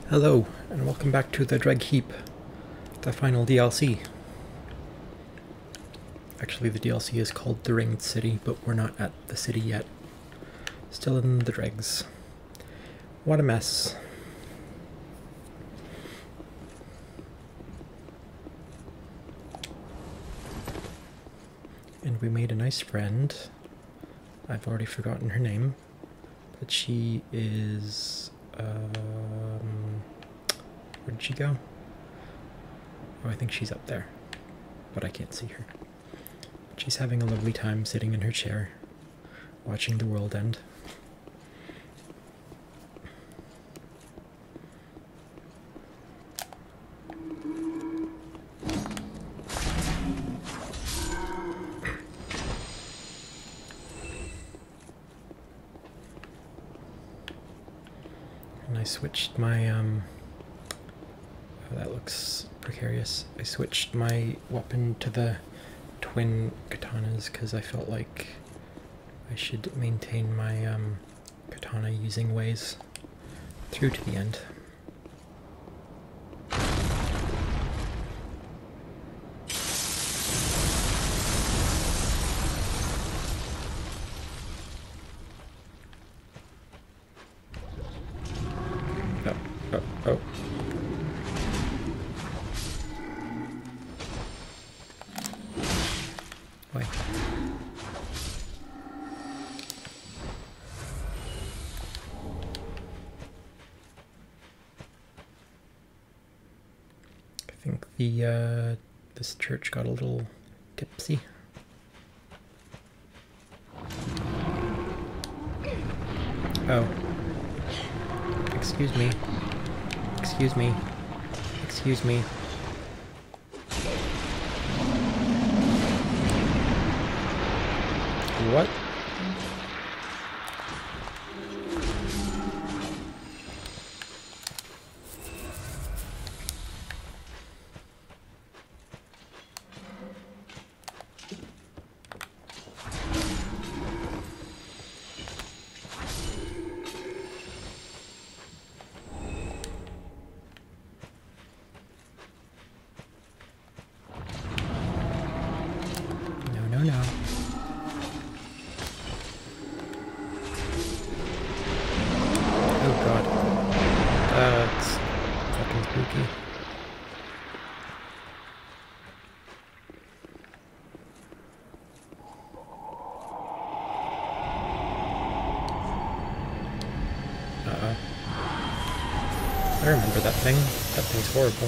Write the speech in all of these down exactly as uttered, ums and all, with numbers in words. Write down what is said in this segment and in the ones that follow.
Hello, and welcome back to the Trashheap, the final D L C. Actually, the D L C is called The Ringed City, but we're not at the city yet. Still in the dregs. What a mess. And we made a nice friend. I've already forgotten her name, but she is... Um, where did she go? Oh, I think she's up there, but I can't see her. But she's having a lovely time sitting in her chair, watching the world end. And I switched my, um, oh, that looks precarious. I switched my weapon to the twin katanas because I felt like I should maintain my, um, katana using ways through to the end. Oh, oh. Why? I think the, uh, this church got a little tipsy. Oh. Excuse me. Excuse me. Excuse me. What? No, no. Oh god. That's fucking spooky. Uh-oh. I remember that thing. That thing's horrible.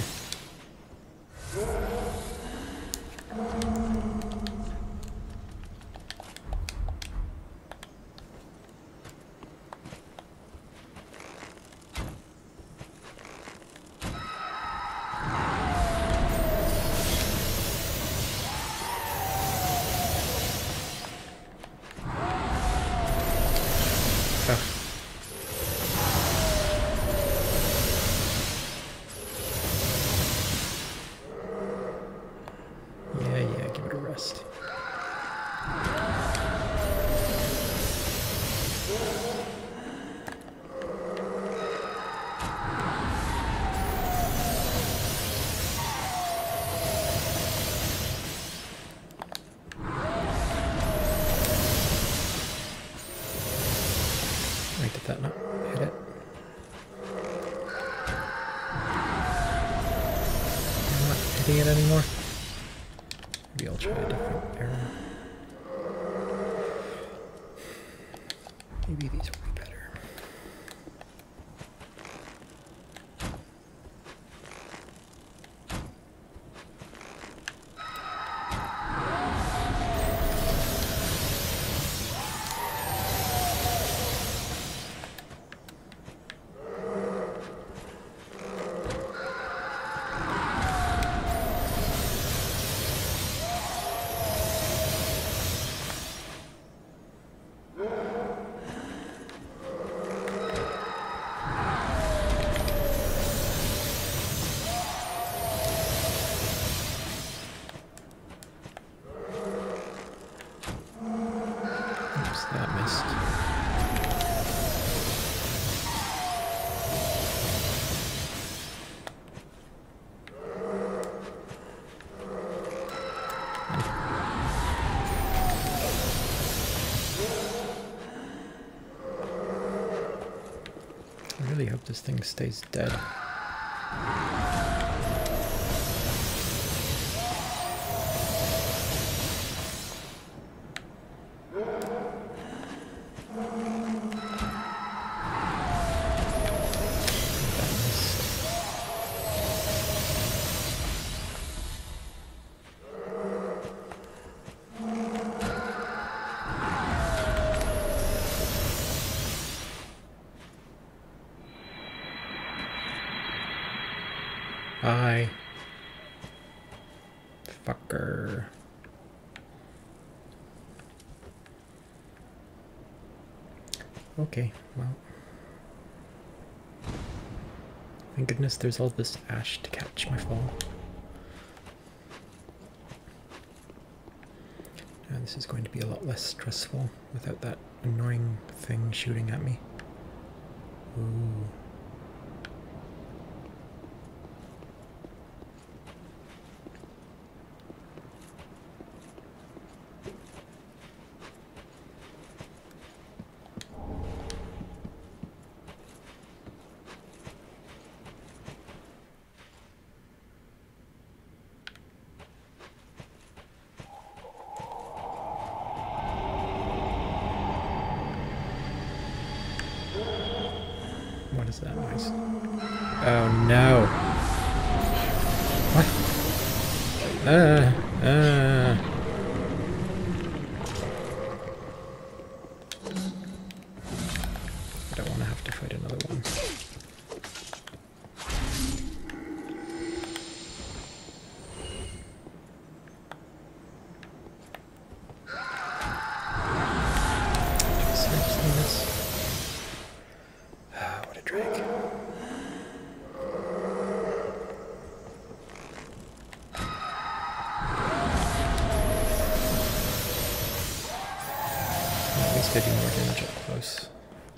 Yeah, yeah, give it a rest. Wait, did that not hit it? I'm not hitting it anymore. Maybe I'll try a different arrow. Maybe these will be better. really hope this thing stays dead. Bye. Fucker. Okay, well. Thank goodness there's all this ash to catch my fall. And this is going to be a lot less stressful without that annoying thing shooting at me. Ooh. What is that noise? Oh no! What? Uh, uh. I don't want to have to fight another one. Seriously, this? What a drag. At least I do more damage up close.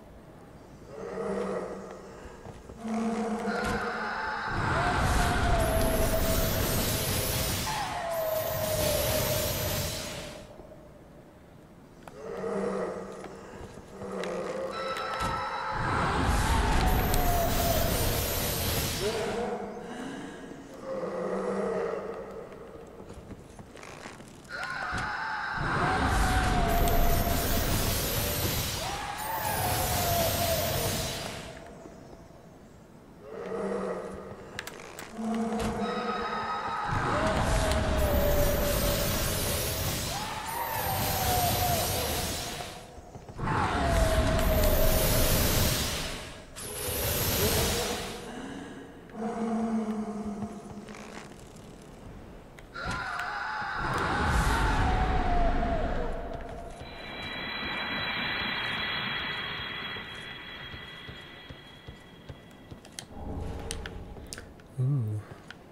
Ooh.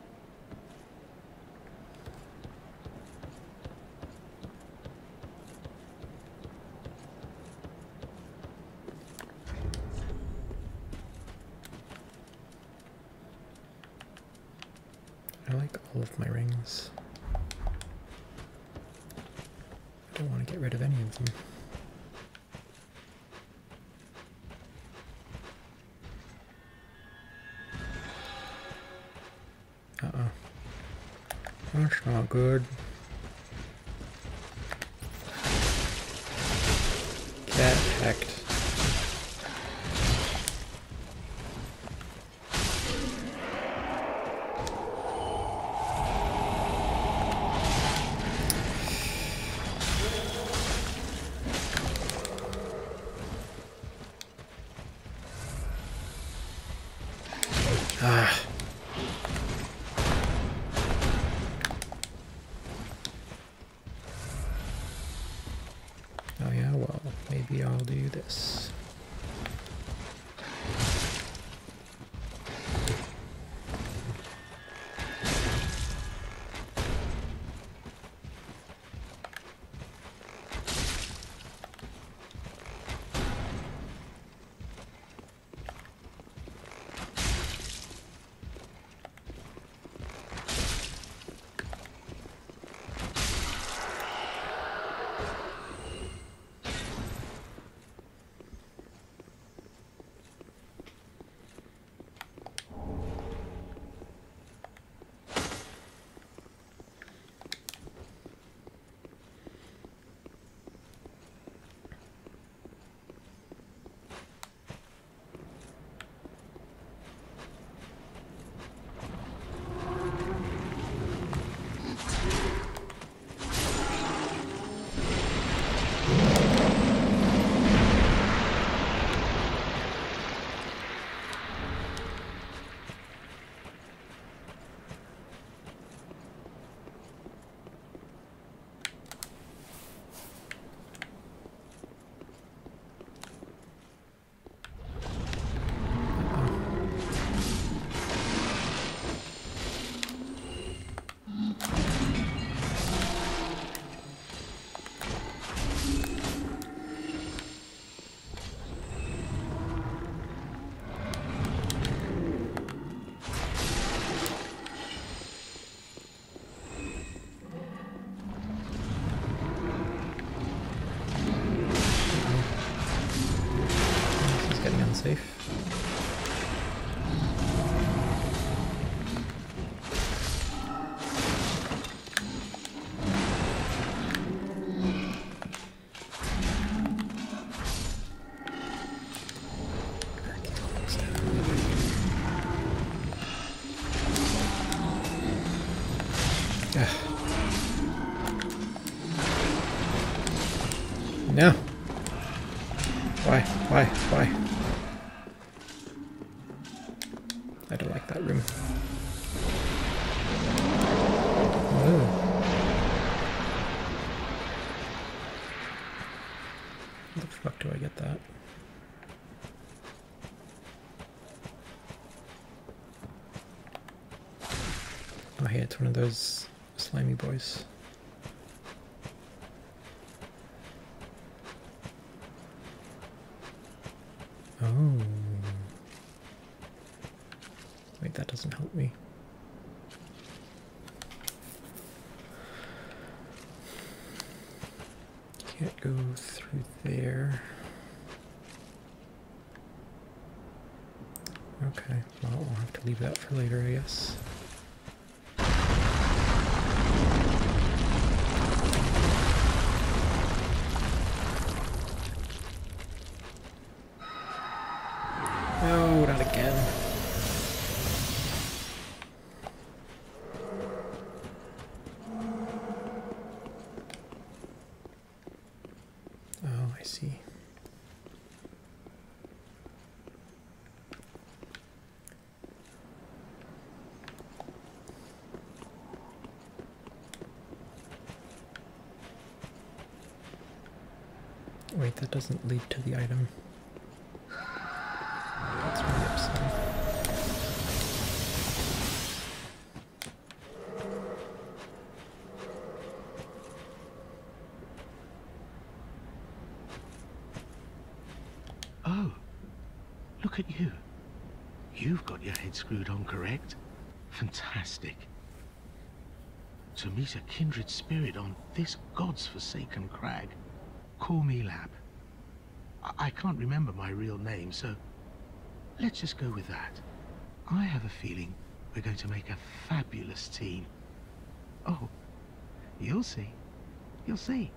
I like all of my rings. I don't want to get rid of any of them. Uh-oh. That's not good. Get hacked. Ah. Oh yeah, well, maybe I'll do this. Ugh. No. Why? Why? Why? I don't like that room. Oh. How the fuck do I get that? Oh hey, it's one of those slimy boys. Oh. Wait, that doesn't help me. Can't go through there. Okay, well, I'll have to leave that for later, I guess. No, not again. Oh, I see. Wait, that doesn't lead to the item. That's really upsetting. Oh, look at you. You've got your head screwed on correct. Fantastic. To meet a kindred spirit on this god's forsaken crag. Call me Lab. I, I can't remember my real name, so let's just go with that. I have a feeling we're going to make a fabulous team. Oh, you'll see. You'll see.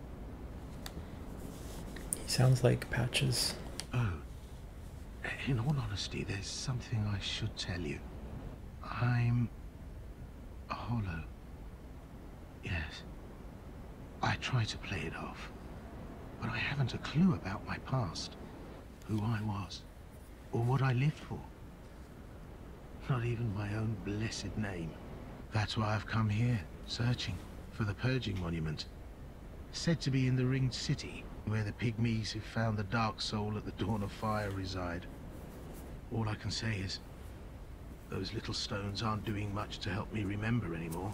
He sounds like Patches. Oh, in all honesty, there's something I should tell you. I'm a hollow. Yes. I try to play it off, but I haven't a clue about my past, who I was, or what I lived for. Not even my own blessed name. That's why I've come here, searching for the Purging Monument. Said to be in the Ringed City, where the pygmies who found the Dark Soul at the Dawn of Fire reside. All I can say is, those little stones aren't doing much to help me remember anymore.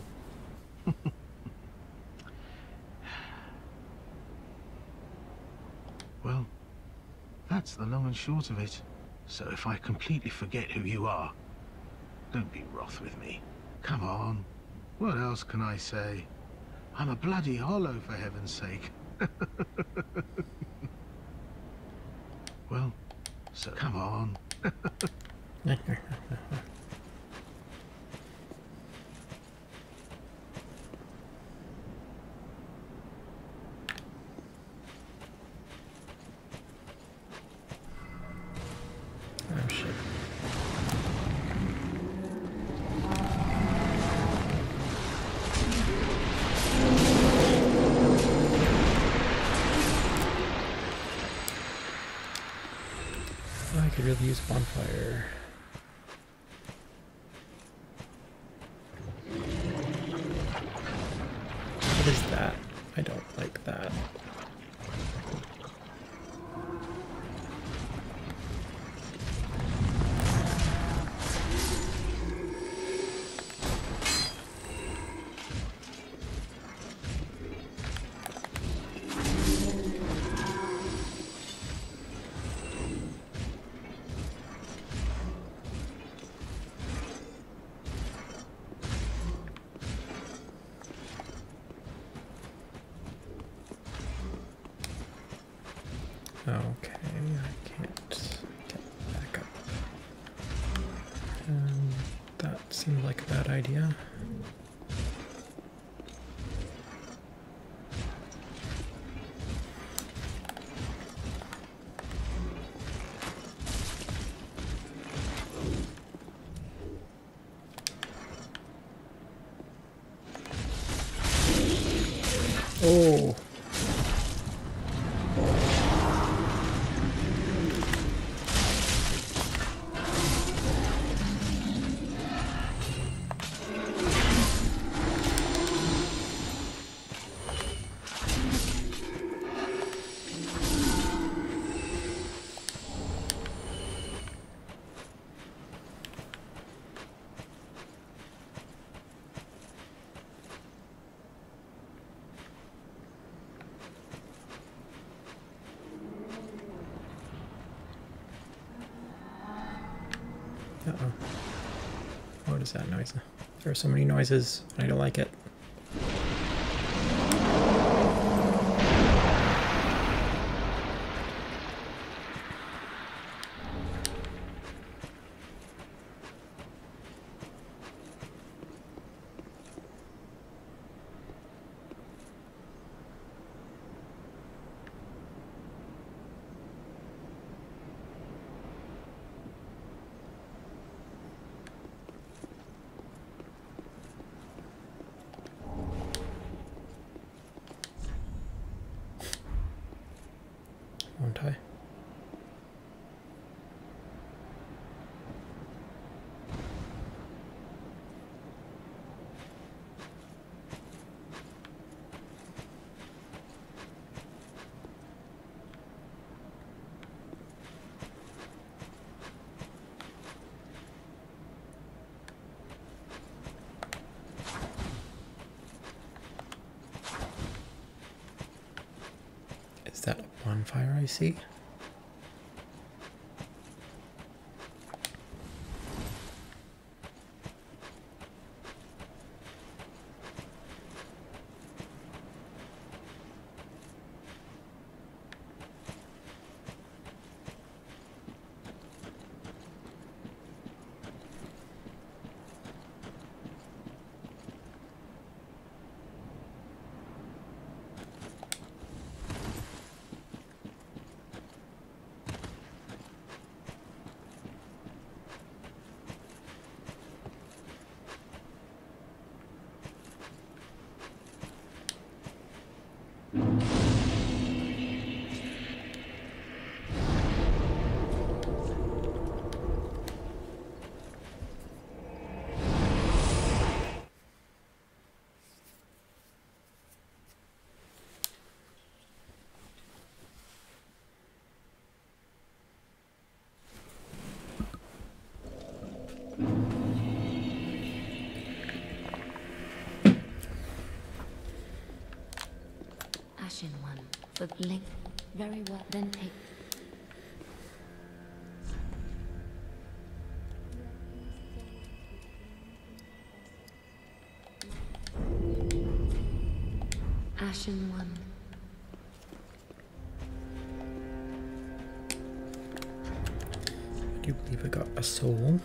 Well, that's the long and short of it. So if I completely forget who you are, don't be wroth with me. Come on, what else can I say? I'm a bloody hollow, for heaven's sake. Well, so come on. Oh shit. Oh, I could really use bonfire. What is that? I don't like that. Okay, I can't get back up. Um, that seemed like a bad idea. Uh-oh. What is that noise? There are so many noises. I don't like it. Won't I? Is that a bonfire I see? Ashen one, the blink. Very well, then take. Ashen one. I do believe I got a soul.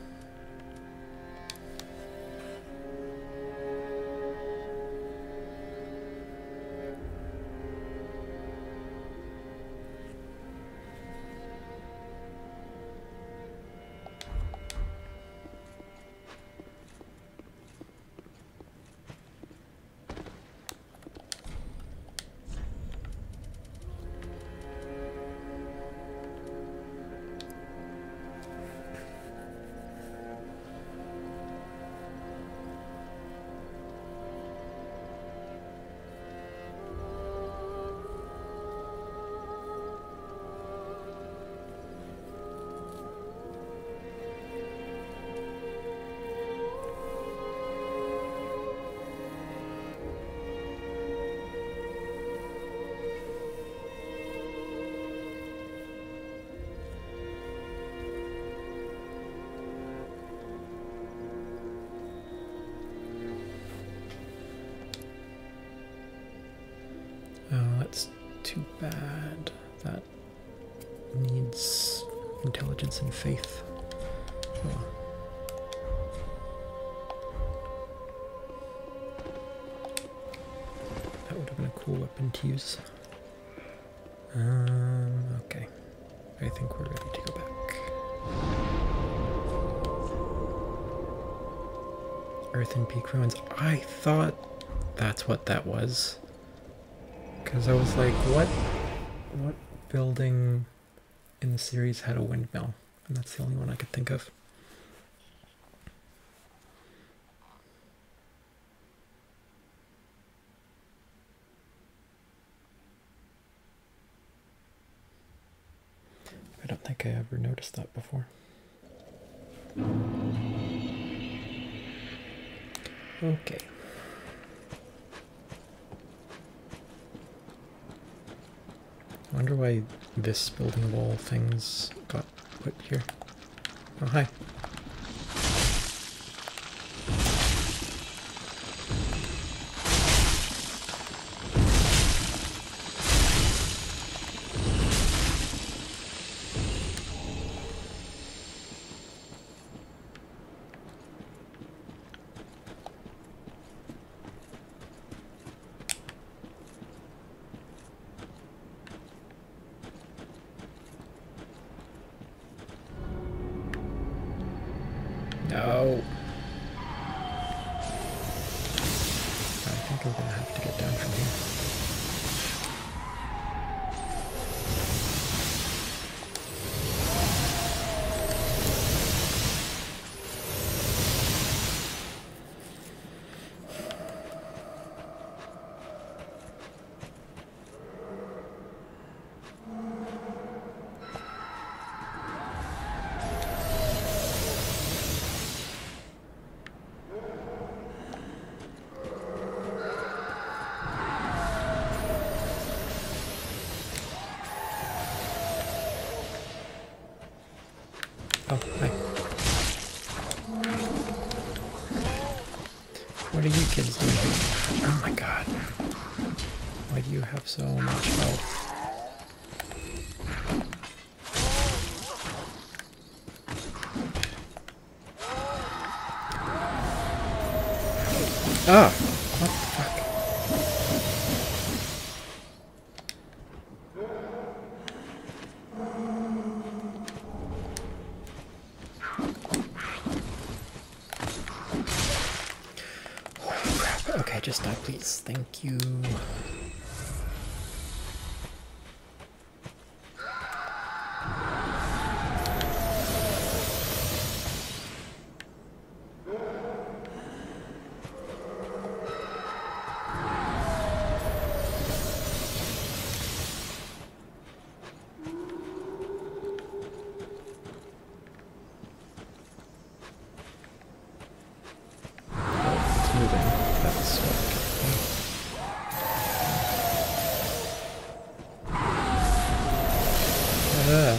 Oh, that's too bad. That needs intelligence and faith. Oh. That would have been a cool weapon to use. Um, okay. I think we're ready to go back. Earth and Peak Ruins. I thought that's what that was. Because I was like, what, what building in the series had a windmill? And that's the only one I could think of. I don't think I ever noticed that before. Okay. I wonder why this building of all things got put here. Oh, hi. No. I think I'm gonna have to get down from here. Oh, hi. What are you kids doing? Oh my god. Why do you have so much health? Ah! What the fuck? Holy crap. Okay, just die, please. Thank you. Uh.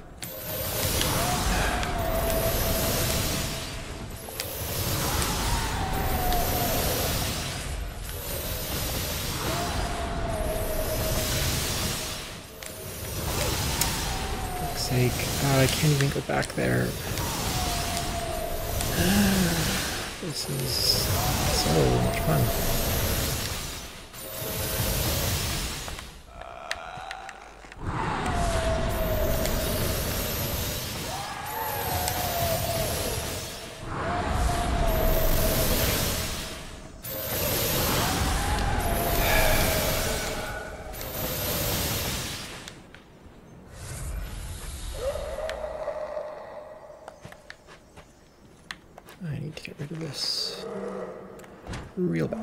Fuck's sake. Oh, I can't even go back there. This is so much fun. I need to get rid of this real bad.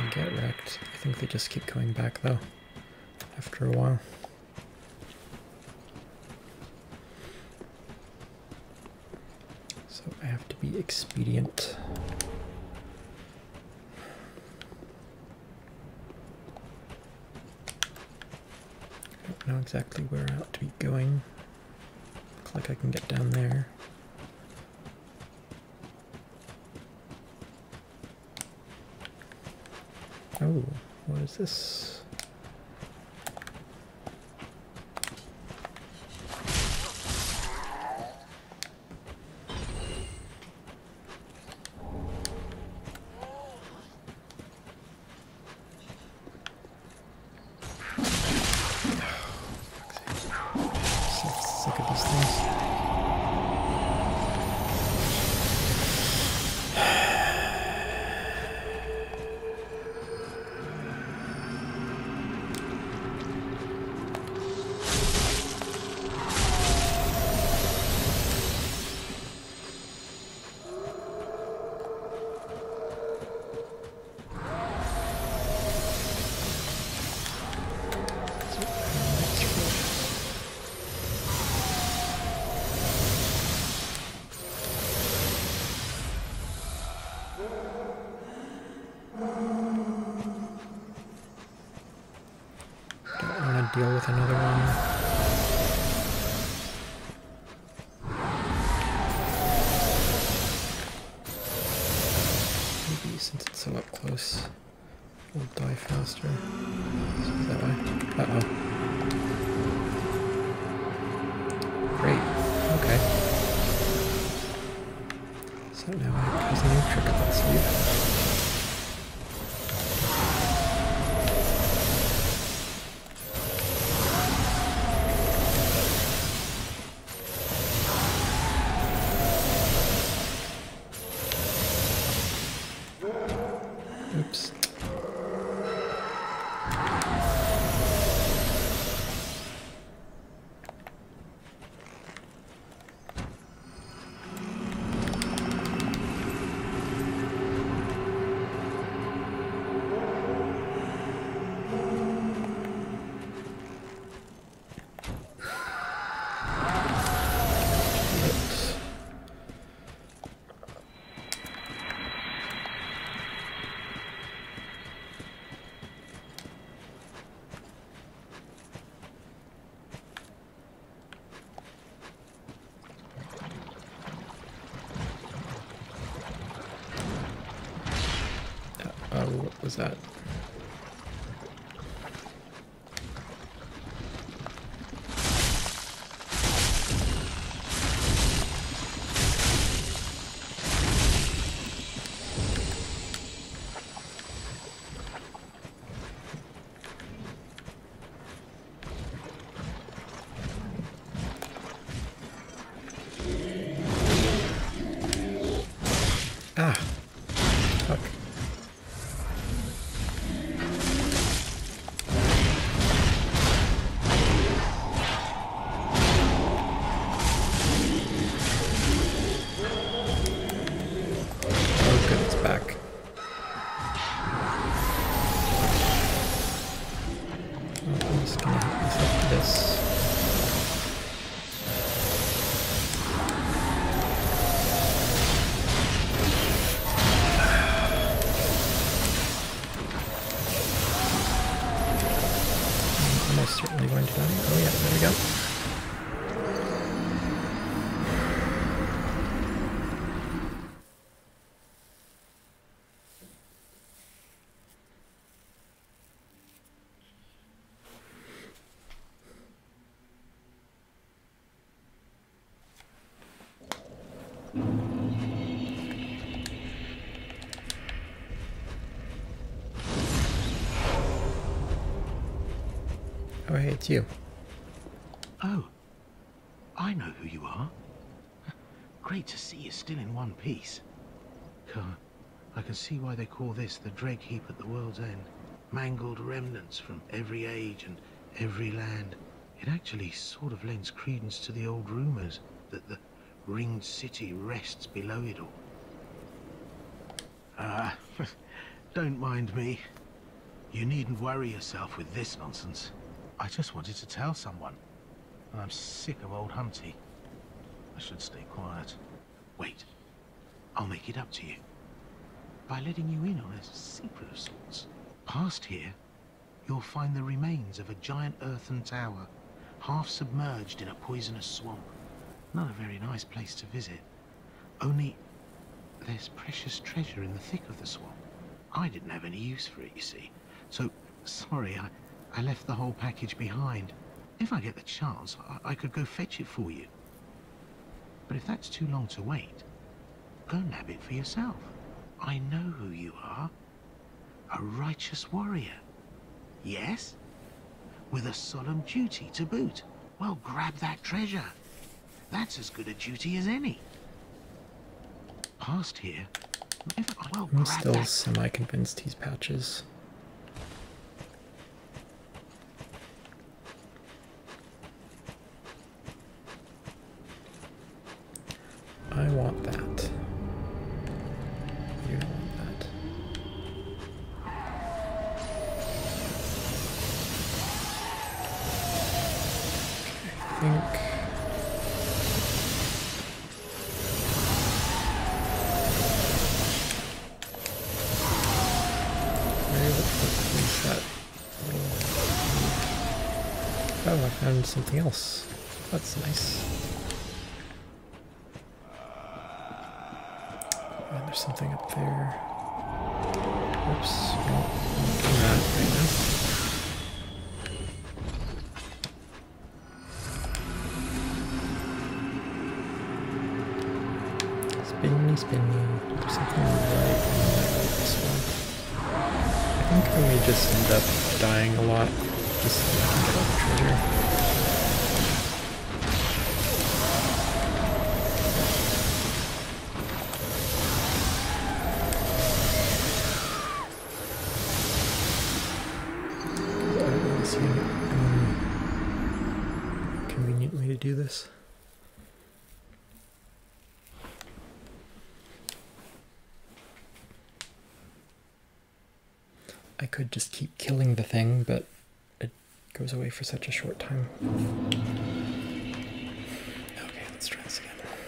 get wrecked. I think they just keep going back though, after a while. So I have to be expedient. I don't know exactly where I ought to be going. Looks like I can get down there. Oh, what is this? So sick of these things. Deal with another one. Maybe since it's so up close, we'll die faster. So that way. Uh-oh. Great. Okay. So now there's a new trick up its sleeve. Oops. Oh, what was that? Ah, fuck. Oh, good, it's back. Oh, I'm just gonna hit myself with this. Certainly going to die. Oh yeah, there we go. Oh hey, it's you. Oh, I know who you are. Great to see you still in one piece. God, I can see why they call this the Trashheap at the world's end. Mangled remnants from every age and every land. It actually sort of lends credence to the old rumors that the ringed city rests below it all. Ah, don't mind me. You needn't worry yourself with this nonsense. I just wanted to tell someone. And I'm sick of old Humpty. I should stay quiet. Wait. I'll make it up to you. By letting you in on a secret of sorts. Past here, you'll find the remains of a giant earthen tower, half submerged in a poisonous swamp. Not a very nice place to visit. Only, there's precious treasure in the thick of the swamp. I didn't have any use for it, you see. So, sorry, I, I left the whole package behind. If I get the chance, I, I could go fetch it for you. But if that's too long to wait, go nab it for yourself. I know who you are. A righteous warrior. Yes? With a solemn duty to boot. Well, grab that treasure. That's as good a duty as any. Past here. If I, well, I'm grab still that. semi-convinced he's Patches. I want that. You don't want that. I think... Where the fuck is that? Oh, I found something else. That's nice. And there's something up there. Oops, no, not doing that right now. Spinny, spinny. There's something right in this one. I think I may just end up dying a lot, just so I can get all the treasure. Do this. I could just keep killing the thing, but it goes away for such a short time. Okay, let's try this again.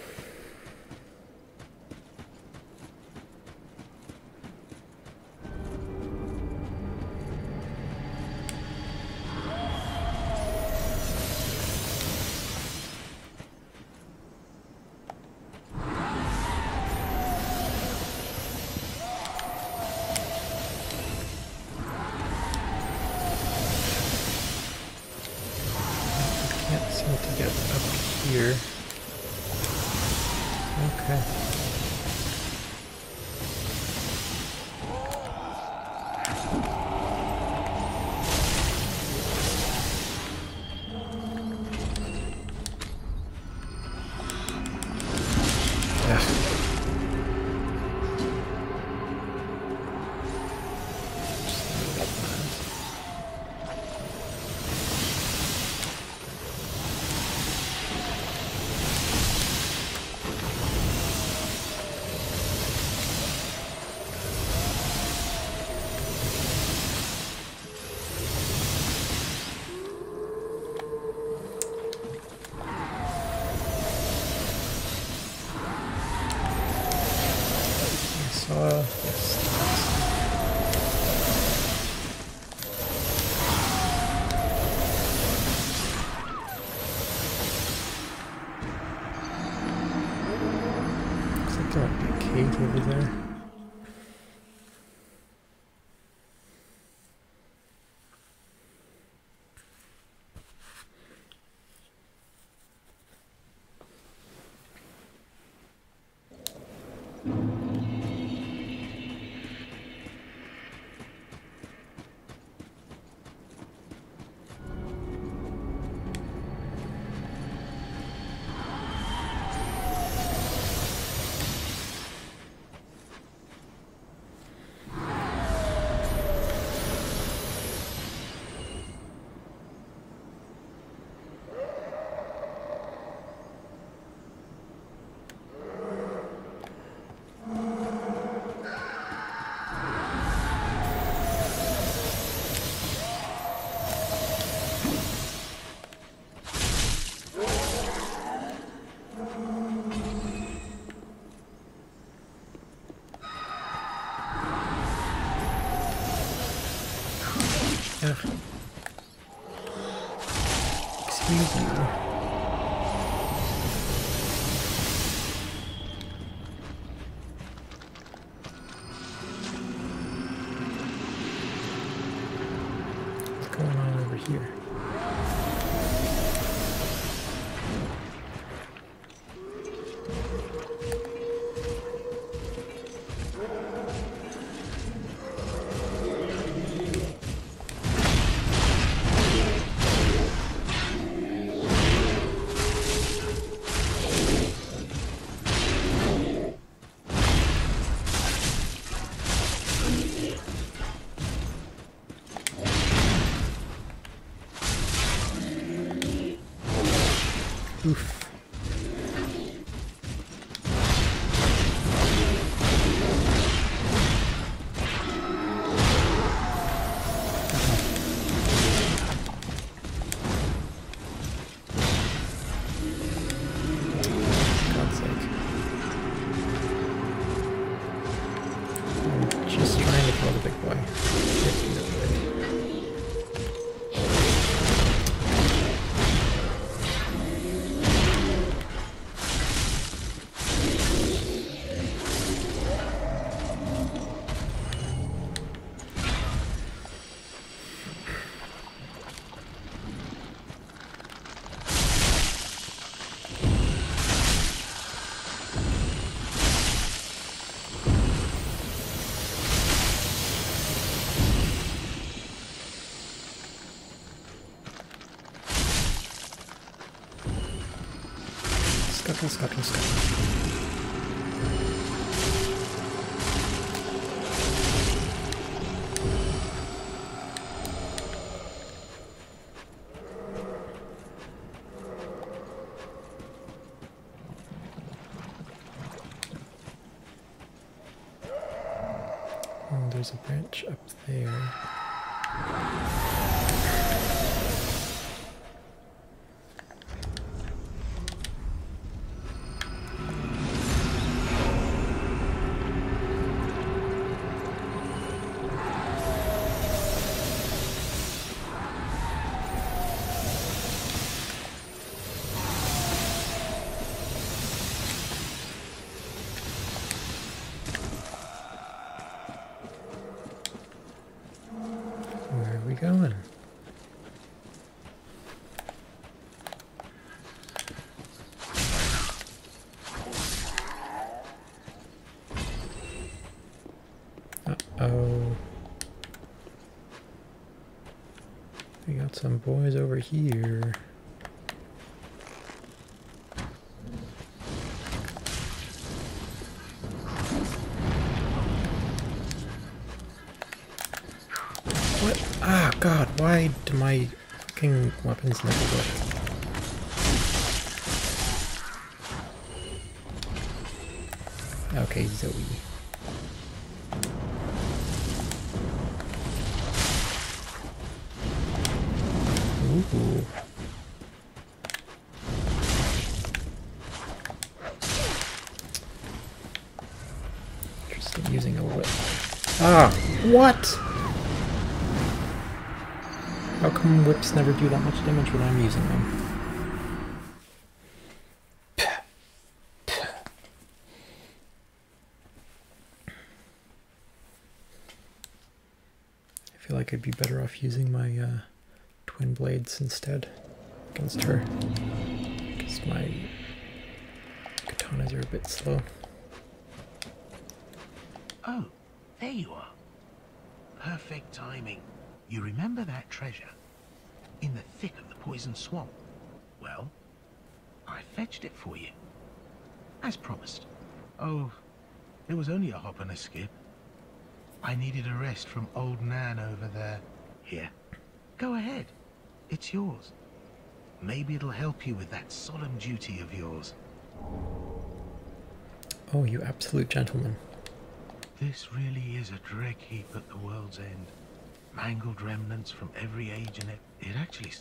To get up here. Okay. Uh, yes. Looks like there might be a cave over there. Ugh. Excuse you. What's going on over here? Oof. God's sake. I'm just trying to kill the big boy. It's no good. Scuttle, scuttle, scuttle. Oh, there's a branch up there. Where are we going? Uh-oh. We got some boys over here. What? Ah, God, why do my fucking weapons never work? Okay, Zoe. Ooh. Interesting, using a whip. Ah, what? How come whips never do that much damage when I'm using them? I feel like I'd be better off using my uh, twin blades instead against her, because my katanas are a bit slow. Oh, there you are. Perfect timing. You remember that treasure? In the thick of the poison swamp? Well, I fetched it for you. As promised. Oh, it was only a hop and a skip. I needed a rest from old Nan over there. Here, go ahead. It's yours. Maybe it'll help you with that solemn duty of yours. Oh, you absolute gentleman. This really is a dreck heap at the world's end. Mangled remnants from every age, and it, it actually...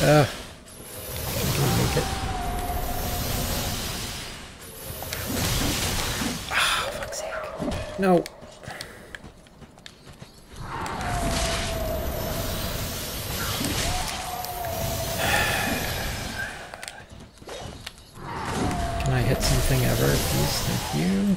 Uh, can we make it? Ah, fuck's sake. No. Can I hit something ever, please? Thank you.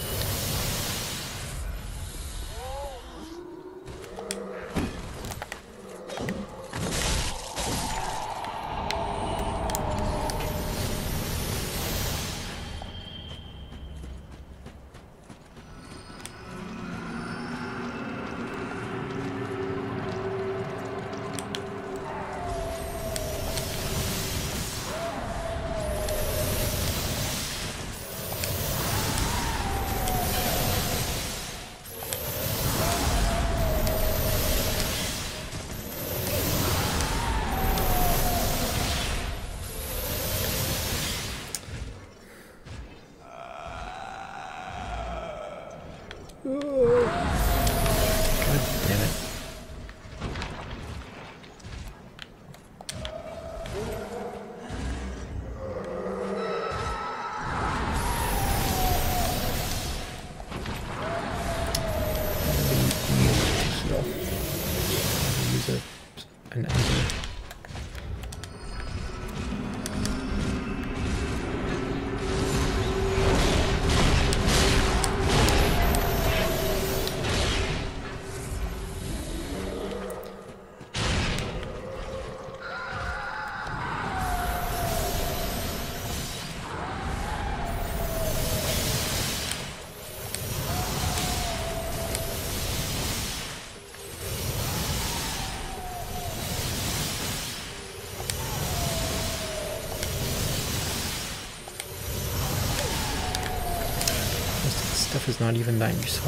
Stuff is not even that useful.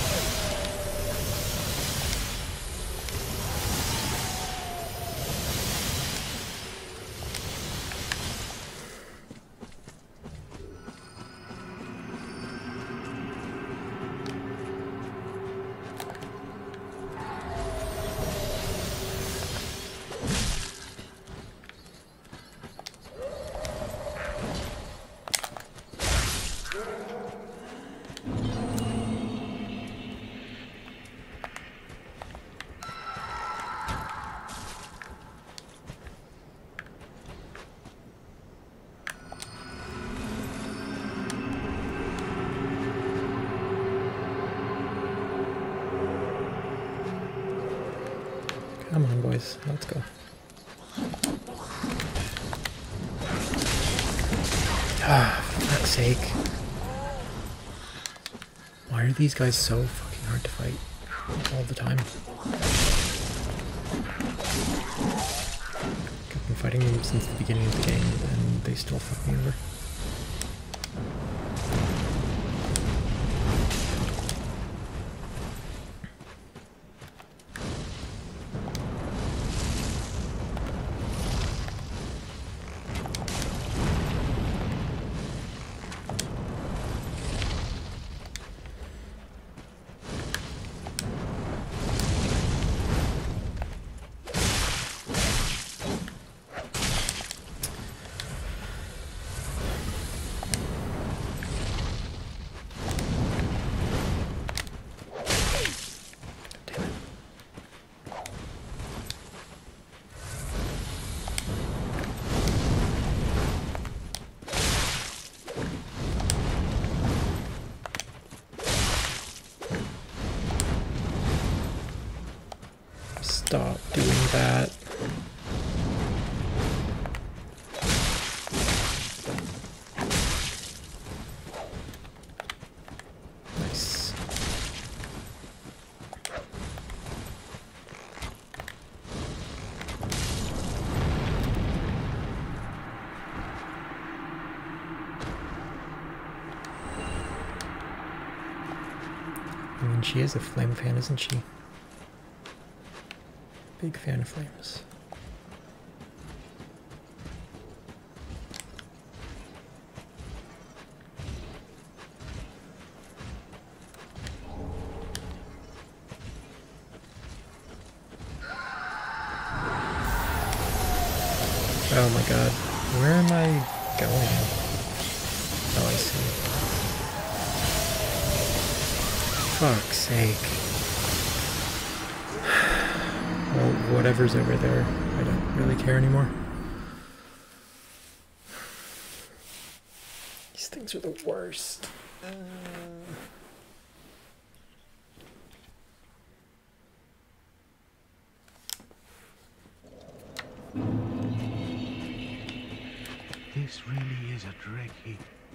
Come on, boys, let's go. Ah, for fuck's sake. Why are these guys so fucking hard to fight all the time? I've been fighting them since the beginning of the game and they still fuck me over. Stop doing that. Nice. I mean, she is a flame fan, isn't she? Big fan of flames. Oh my god. Where am I going? Oh, I see. Fuck's sake. Well, whatever's over there, I don't really care anymore. These things are the worst. Uh... This really is a dreg heap.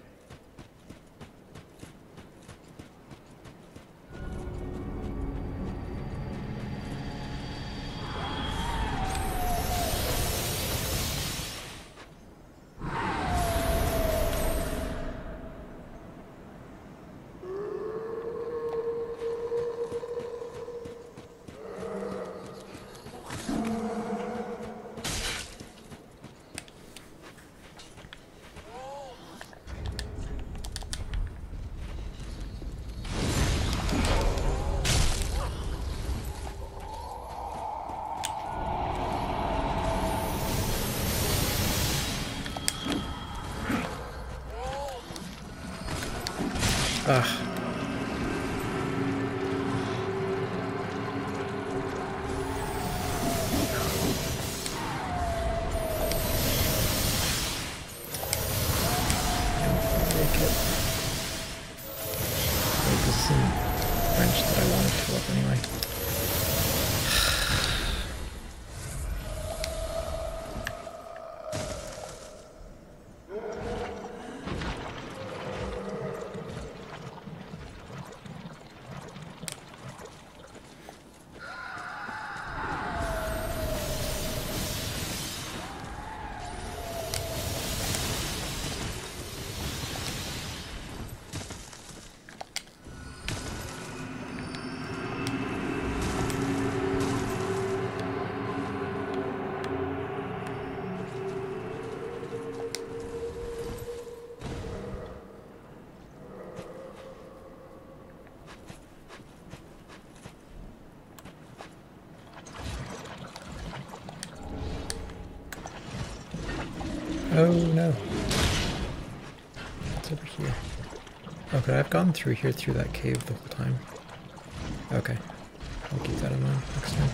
Ugh. This isn't wrench that I wanted to pull up anyway. Oh no. What's over here? Okay, I've gone through here through that cave the whole time. Okay. I'll keep that in mind next time.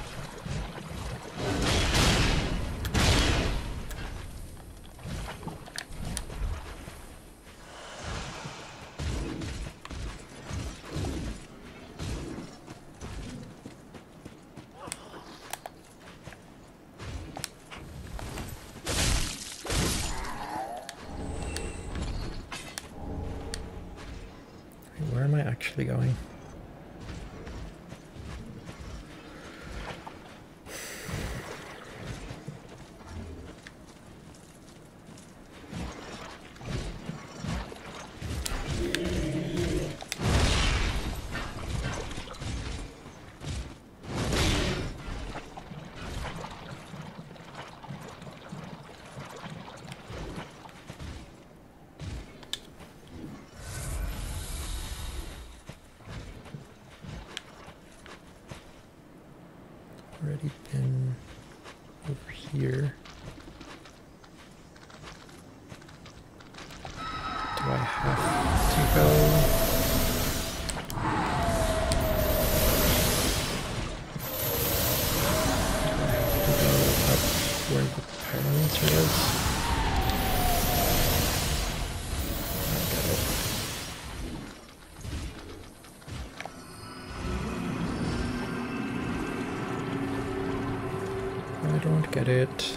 Where am I actually going? Already been over here. Do I have to go? Do I have to go up where the pyromancer is? I got it. I don't get it.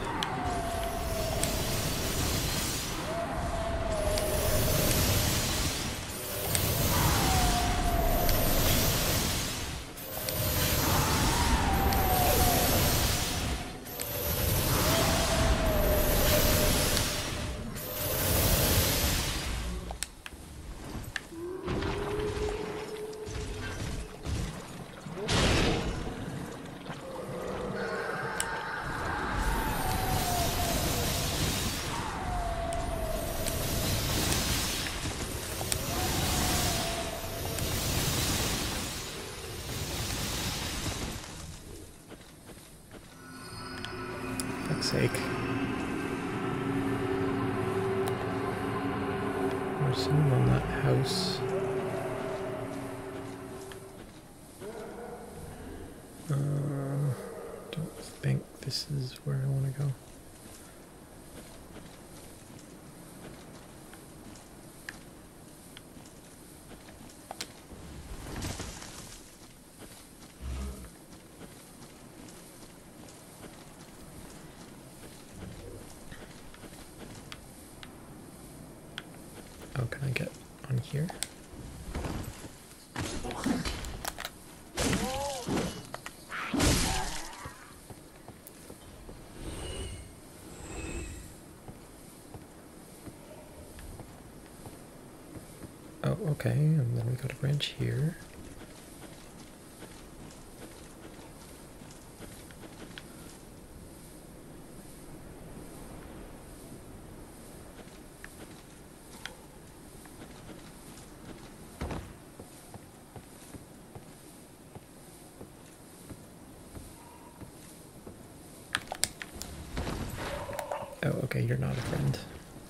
Fuck's sake. someone on that house. Um, don't think this is where I want to go. Oh, can I get on here? Oh, okay, and then we got a branch here. Oh, okay, you're not a friend.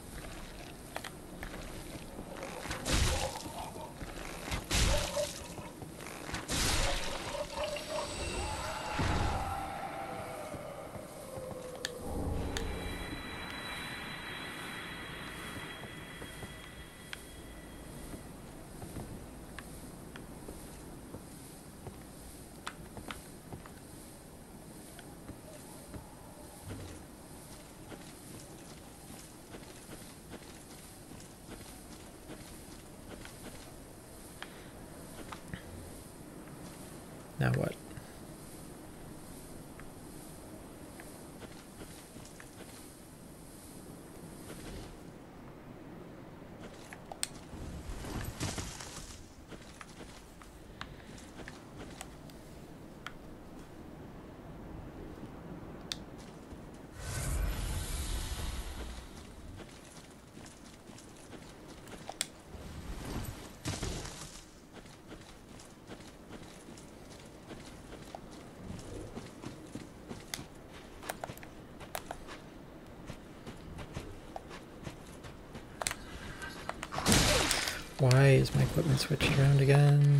Now what? Why is my equipment switched around again?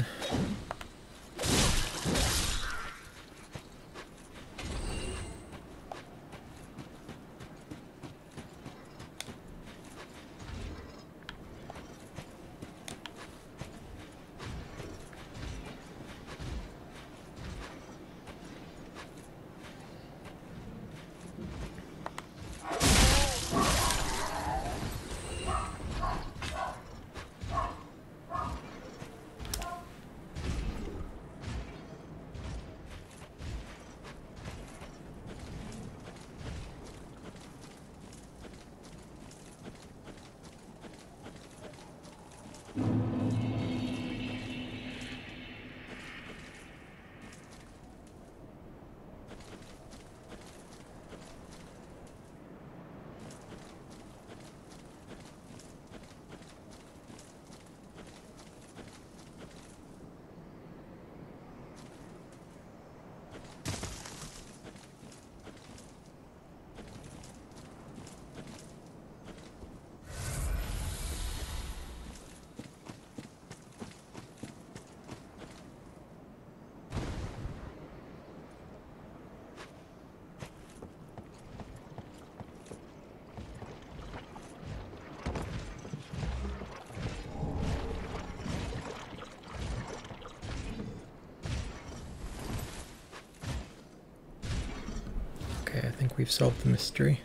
Okay, I think we've solved the mystery.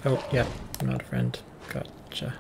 Oh, yeah, I'm not a friend. Gotcha.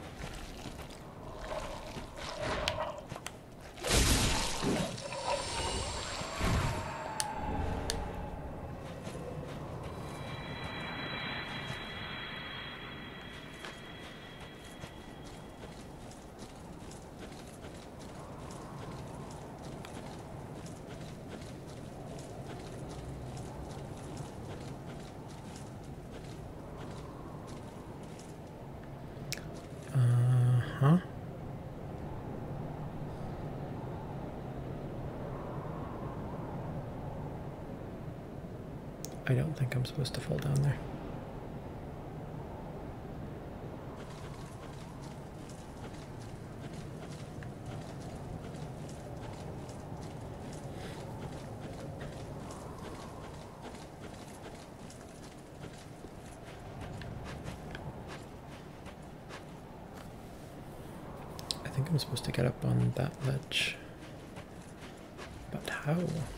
Uh-huh. I don't think I'm supposed to fall down there. I think I'm supposed to get up on that ledge. But how?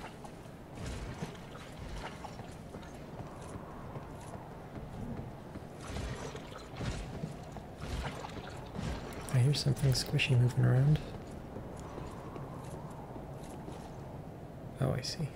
I hear something squishy moving around. Oh, I see.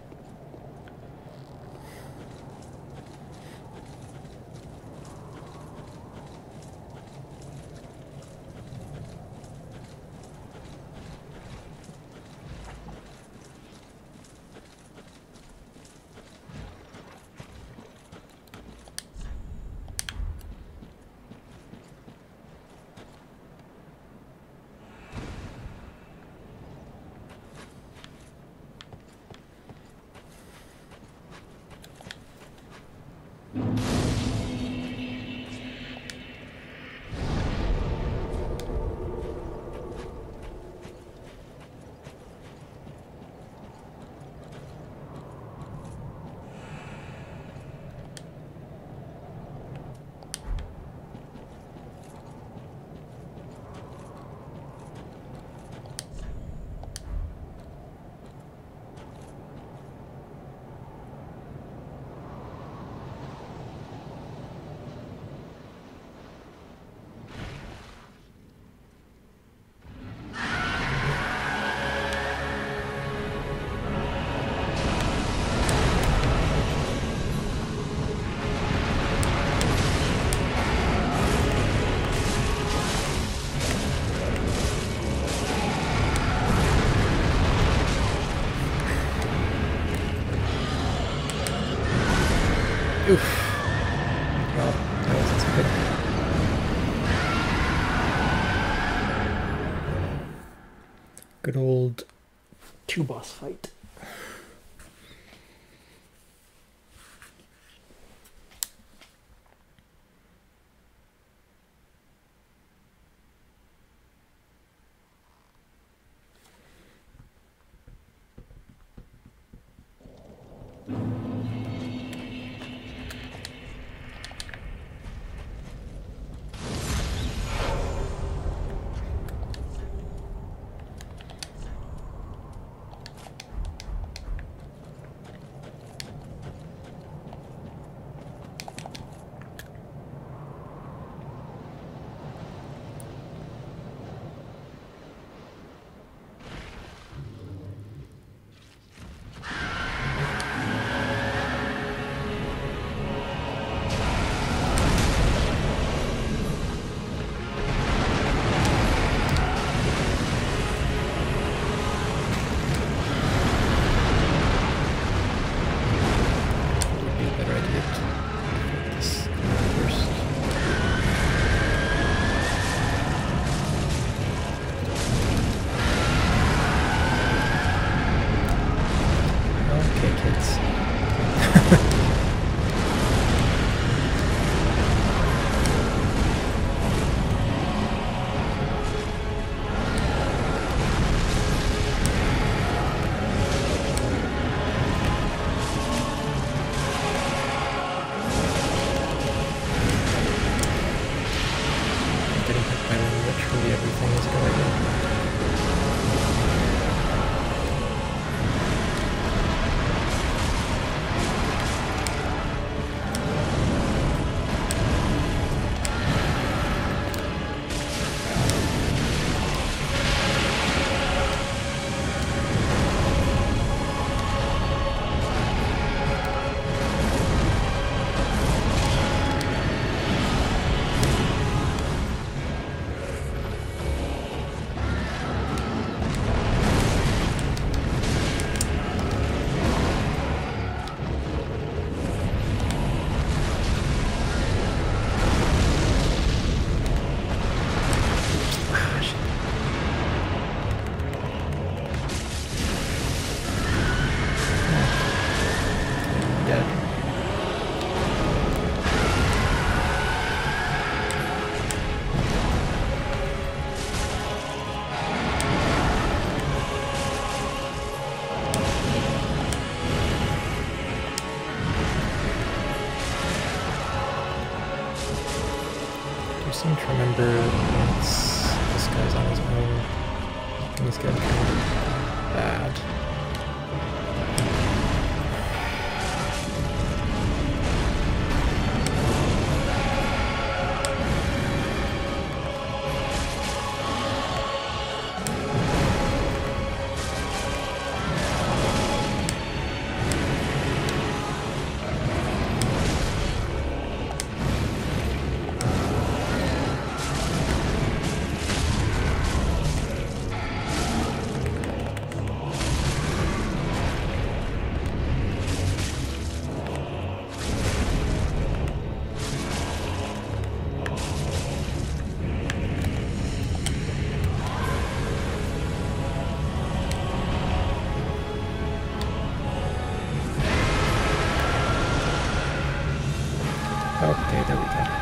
Oof. Well, that wasn't so good. Good old two boss fight. seem to remember once this guy's on his own, he's getting kind of bad. Okay, there we go.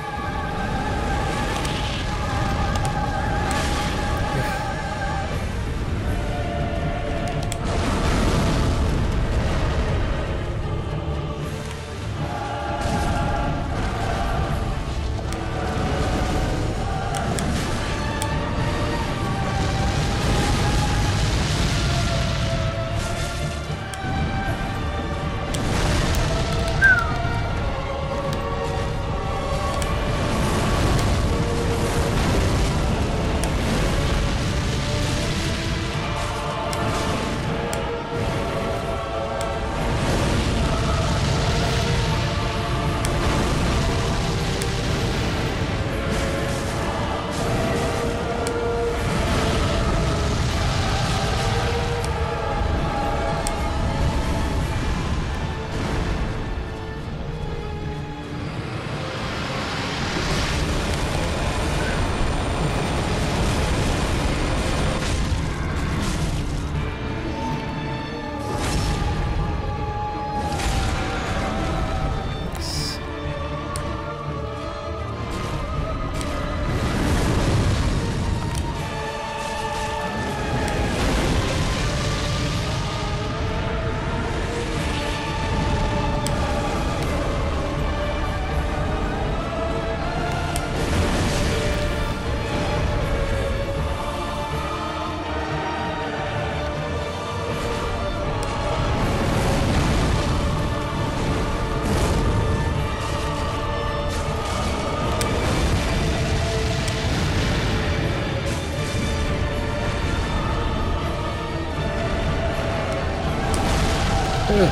Ugh.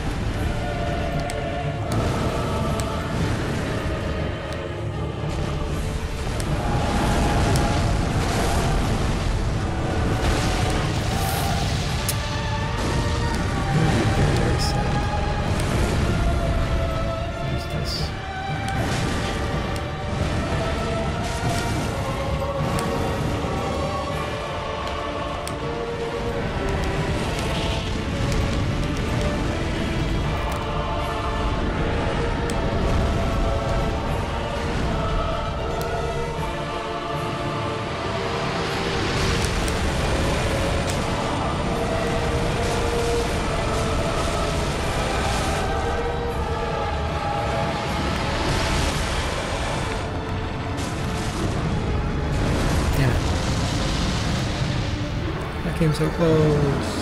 Very sad. Who's this? Came so close.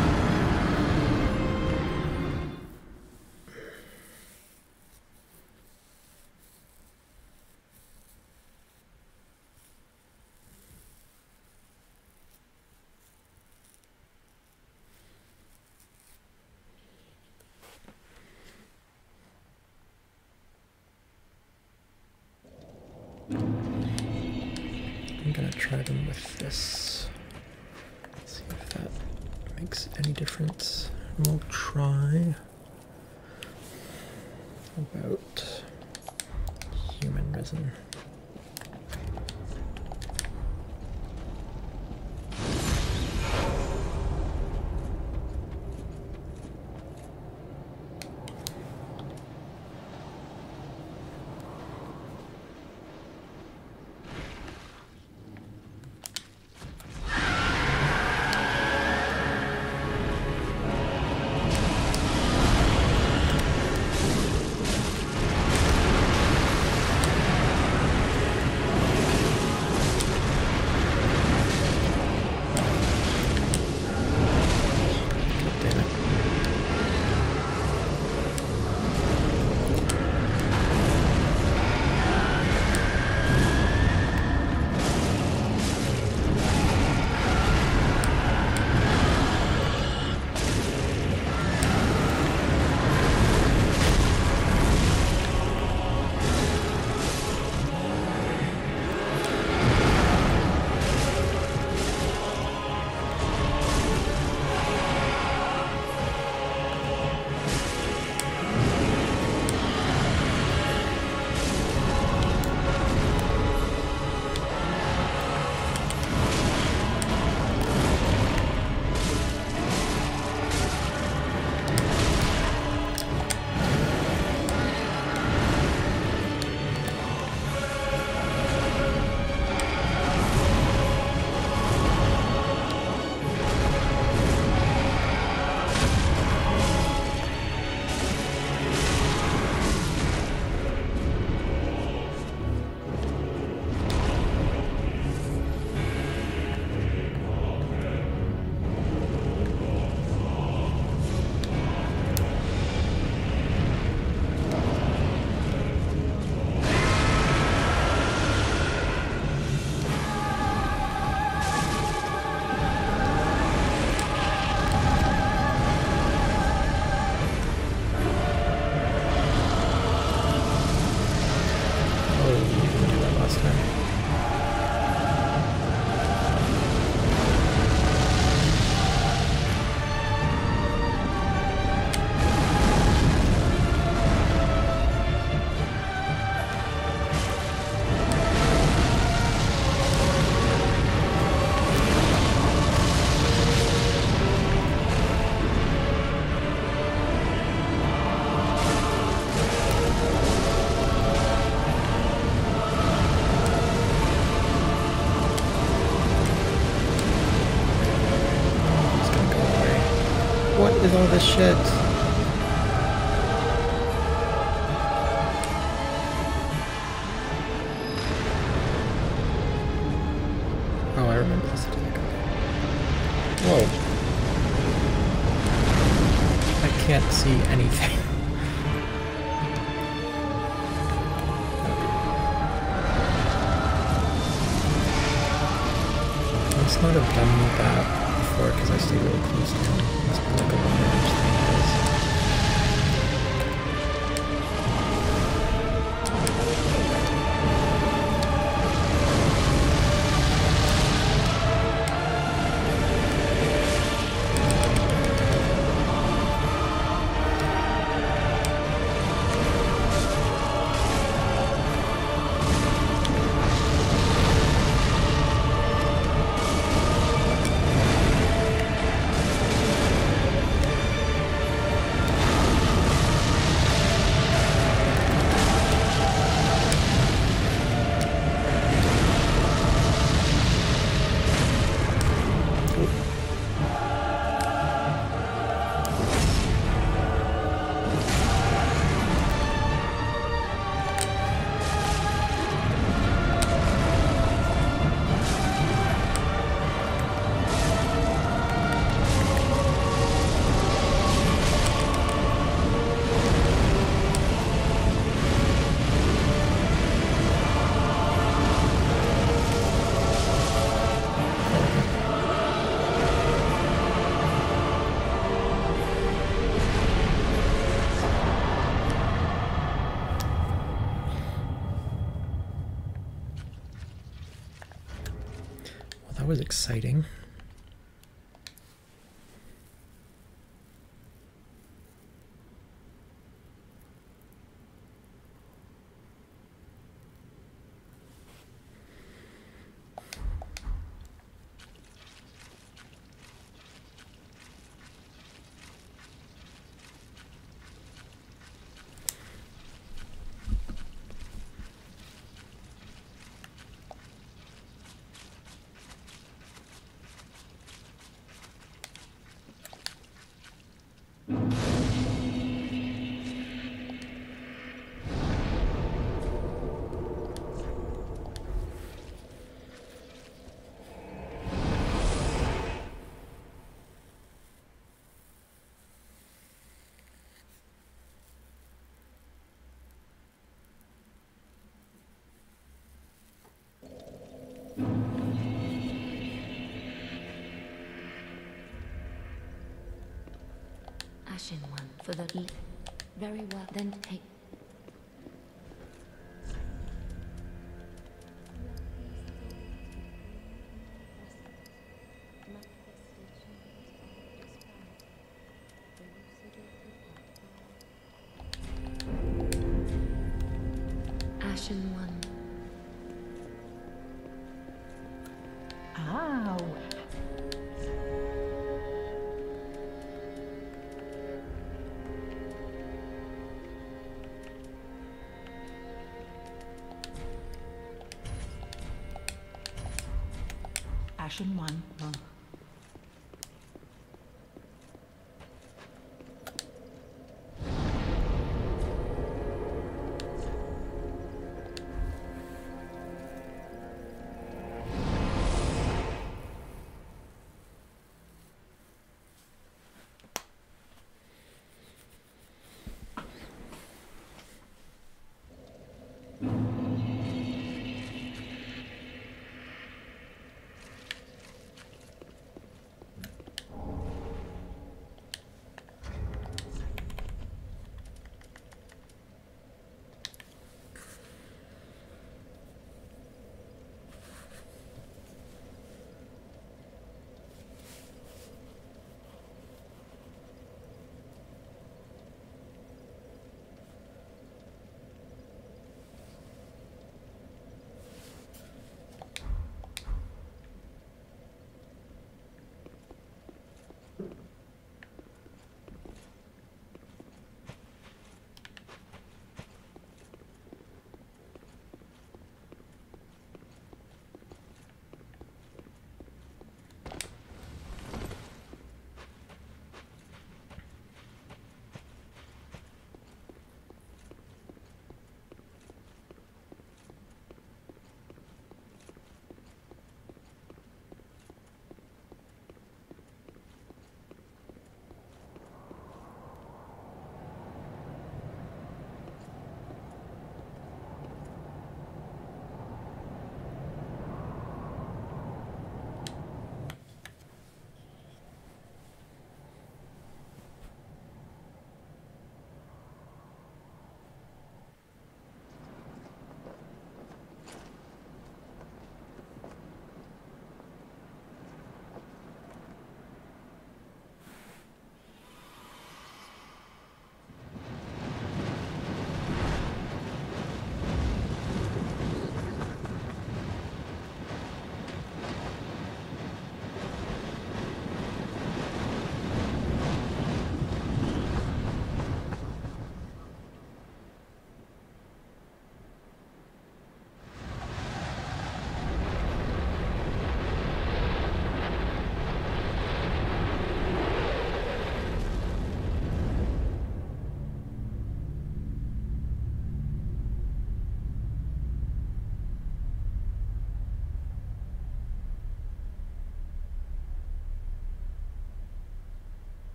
I'm gonna try them with this. See if that makes any difference. We'll try about human resin. is all this shit? Oh, I remember this attack. Whoa. I can't see anything. I must not have done that before because I stayed really close to him. It must be like a one damage thing. That was exciting. Ashen one for the l- very well. Then take. Ashen one. Ow. Ashen one. Oh.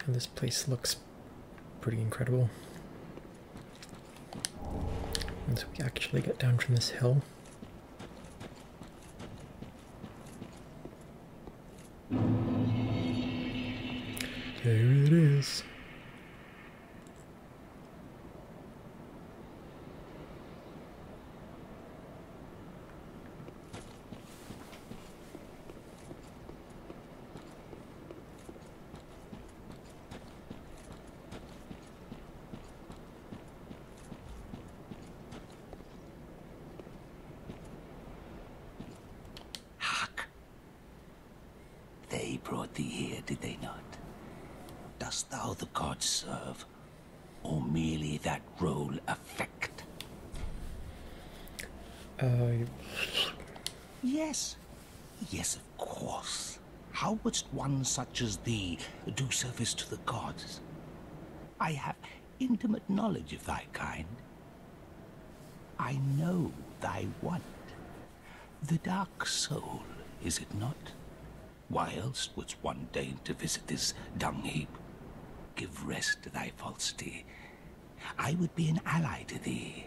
And this place looks pretty incredible. Once we actually get down from this hill. There it is. They brought thee here, did they not? Dost thou the gods serve, or merely that role affect? Uh, Yes. Yes, of course. How wouldst one such as thee do service to the gods? I have intimate knowledge of thy kind. I know thy want. The dark soul, is it not? Why else wouldst one deign to visit this dung heap? Give rest to thy falsity. I would be an ally to thee.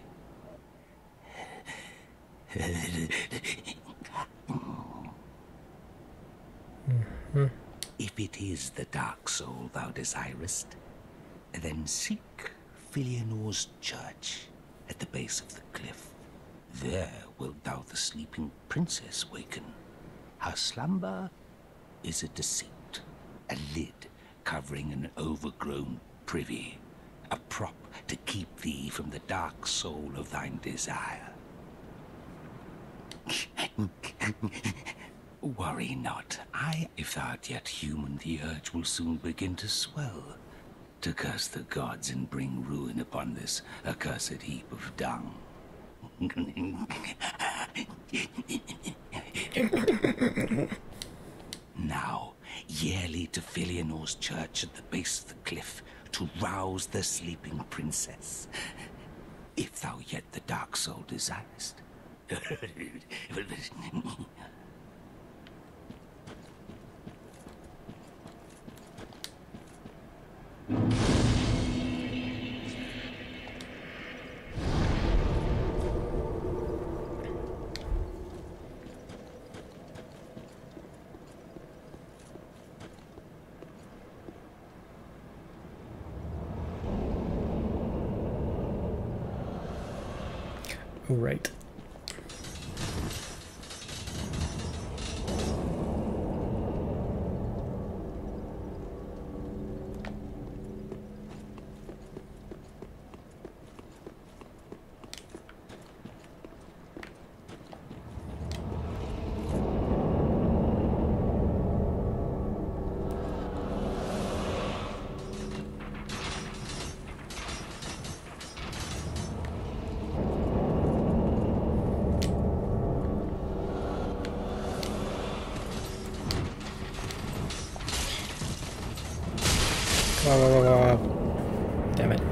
mm-hmm. If it is the dark soul thou desirest, then seek Filianor's church at the base of the cliff. There wilt thou the sleeping princess waken. Her slumber is a deceit, a lid covering an overgrown privy, a prop to keep thee from the dark soul of thine desire. Worry not, I, if thou art yet human, the urge will soon begin to swell, to curse the gods and bring ruin upon this accursed heap of dung. Now, yearly to Filianor's church at the base of the cliff to rouse the sleeping princess, if thou yet the dark soul desirest. Right. Whoa, whoa, whoa, whoa. Damn it.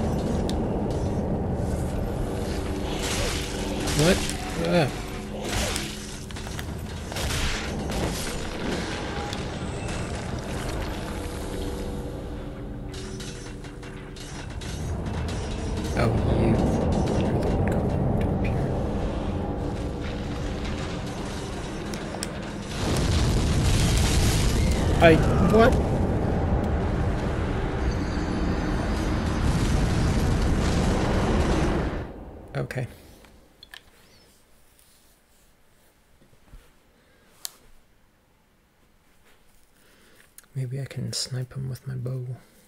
What? Ah. you. You're the one going to appear. I... what? Okay. Maybe I can snipe him with my bow.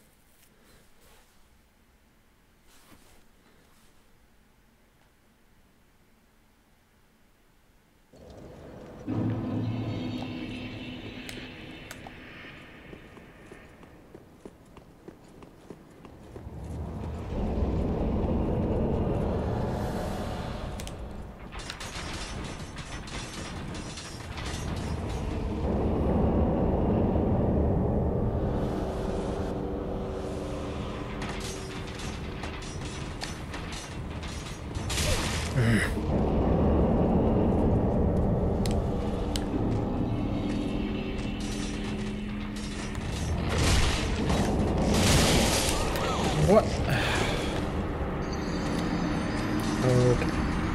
What? Okay.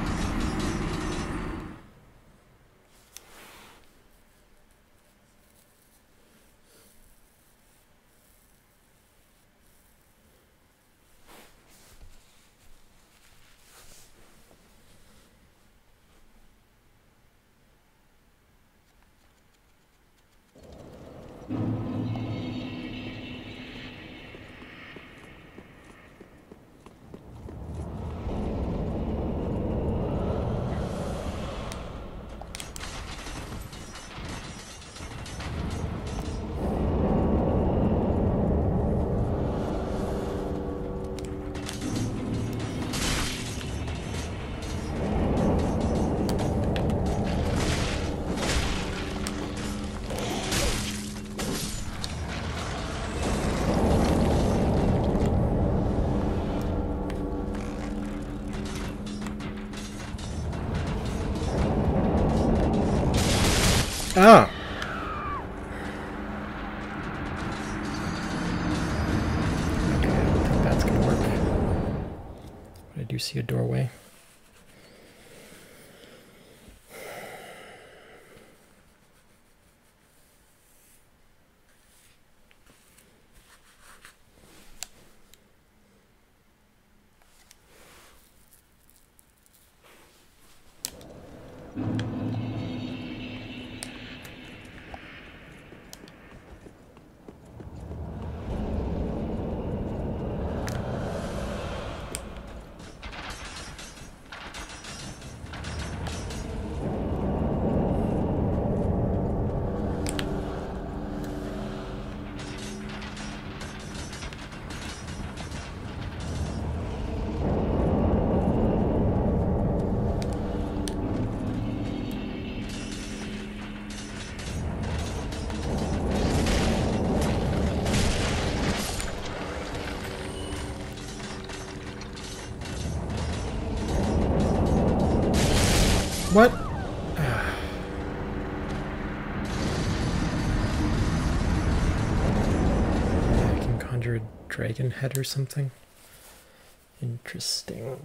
Ah! Okay, I don't think that's gonna work. But I do see a doorway. What? I can conjure a dragon head or something. Interesting.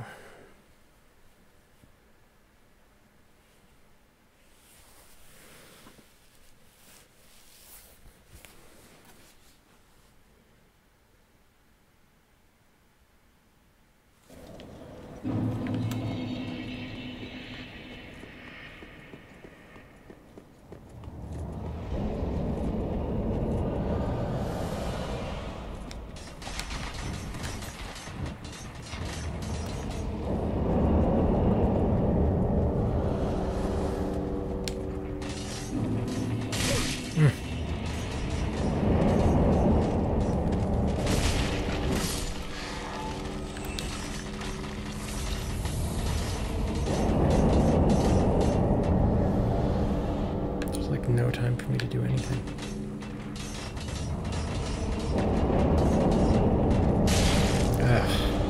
No time for me to do anything. Ugh.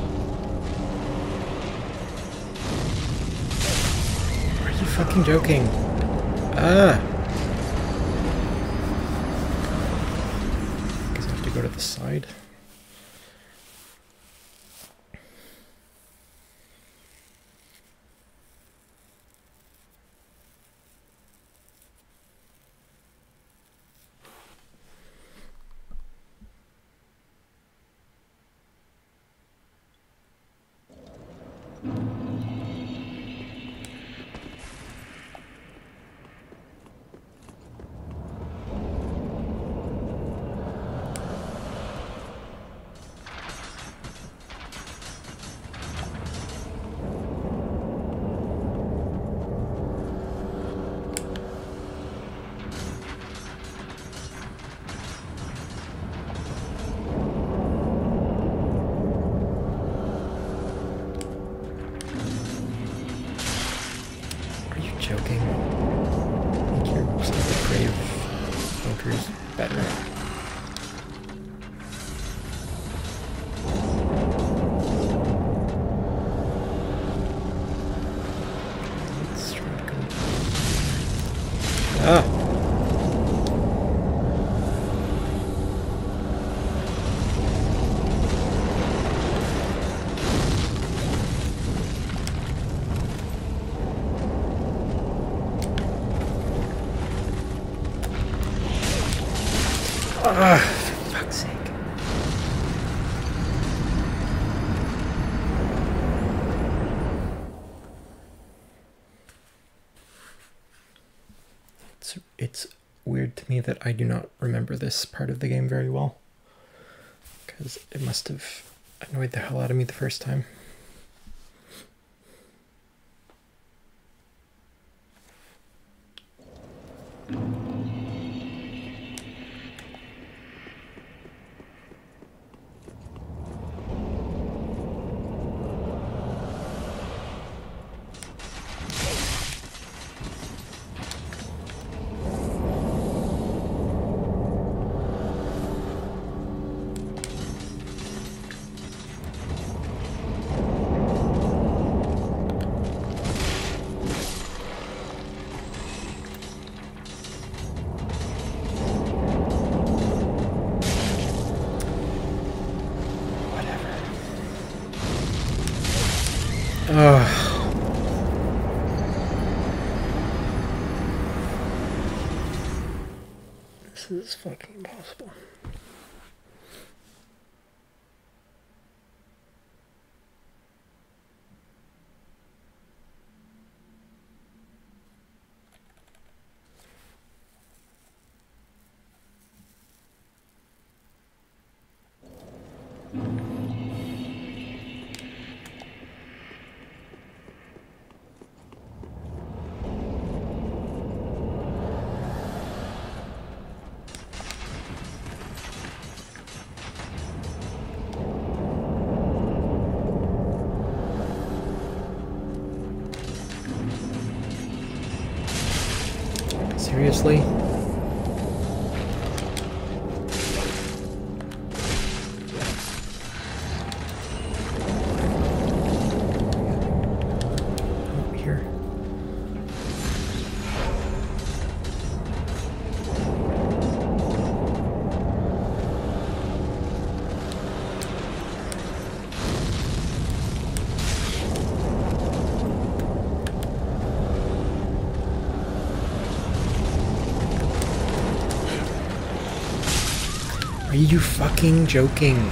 Are you fucking joking? Ah! Guess I have to go to the side. joking. I think you're just like a brave Hunter's better. Let's try to go. Ah! Ah, for fuck's sake. It's, it's weird to me that I do not remember this part of the game very well, because it must have annoyed the hell out of me the first time. Ugh. This is fucking impossible. Seriously? Over here. Are you fucking joking?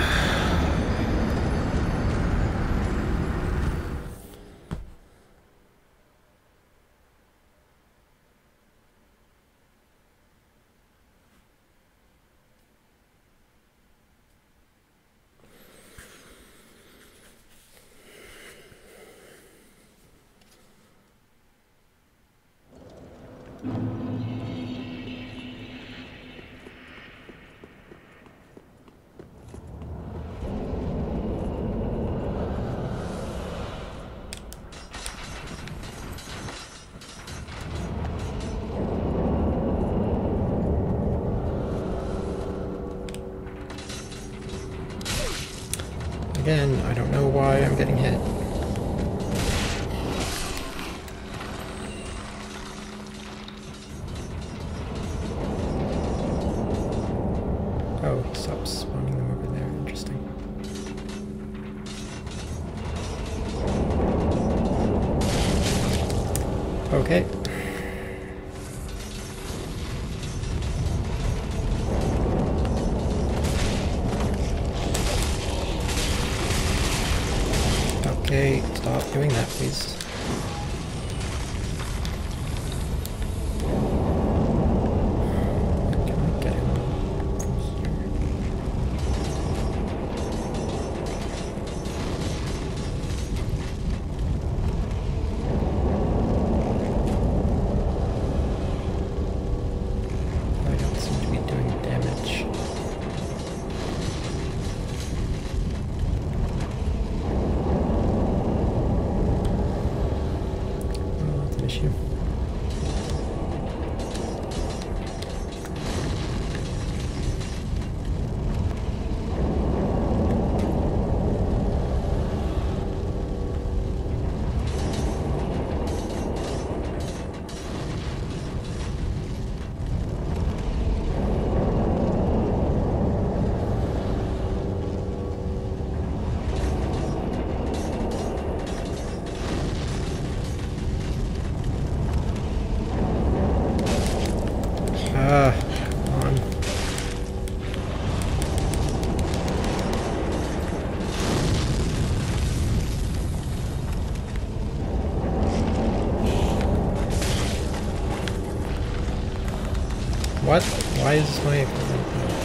Again, I don't know why I'm getting hit. Oh, he stopped spawning them over there. Interesting. Okay. Okay, stop doing that, please. Can I get him from here? I don't seem to be doing damage. What? Why is my equipment?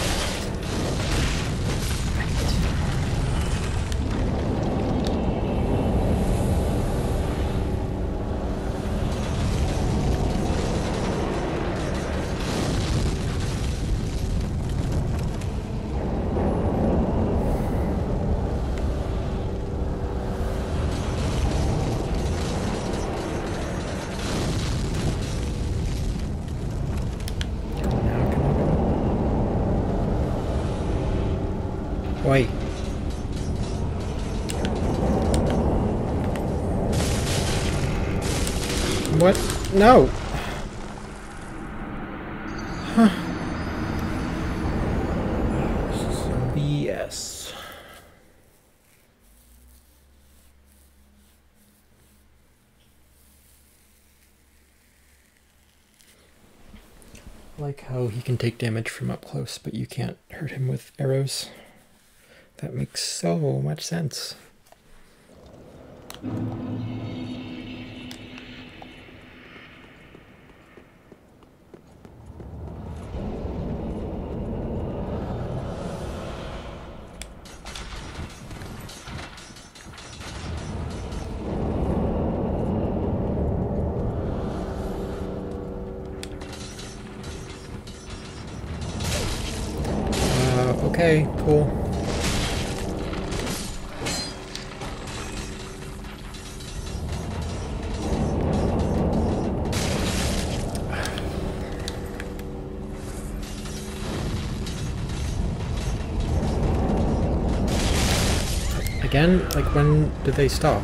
Wait. What? No! Huh. This is some B S. I like how he can take damage from up close, but you can't hurt him with arrows. That makes so much sense. Uh, okay, cool. Again? Like, when did they stop?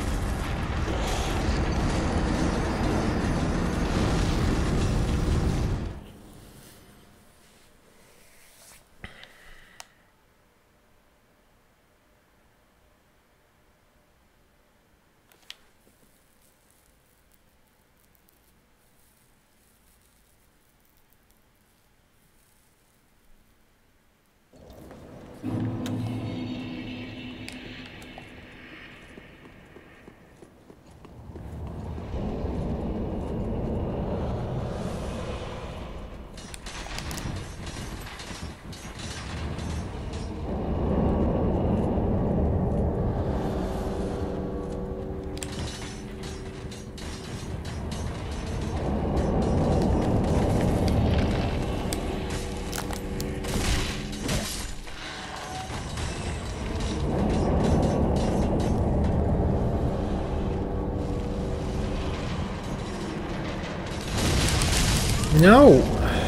No!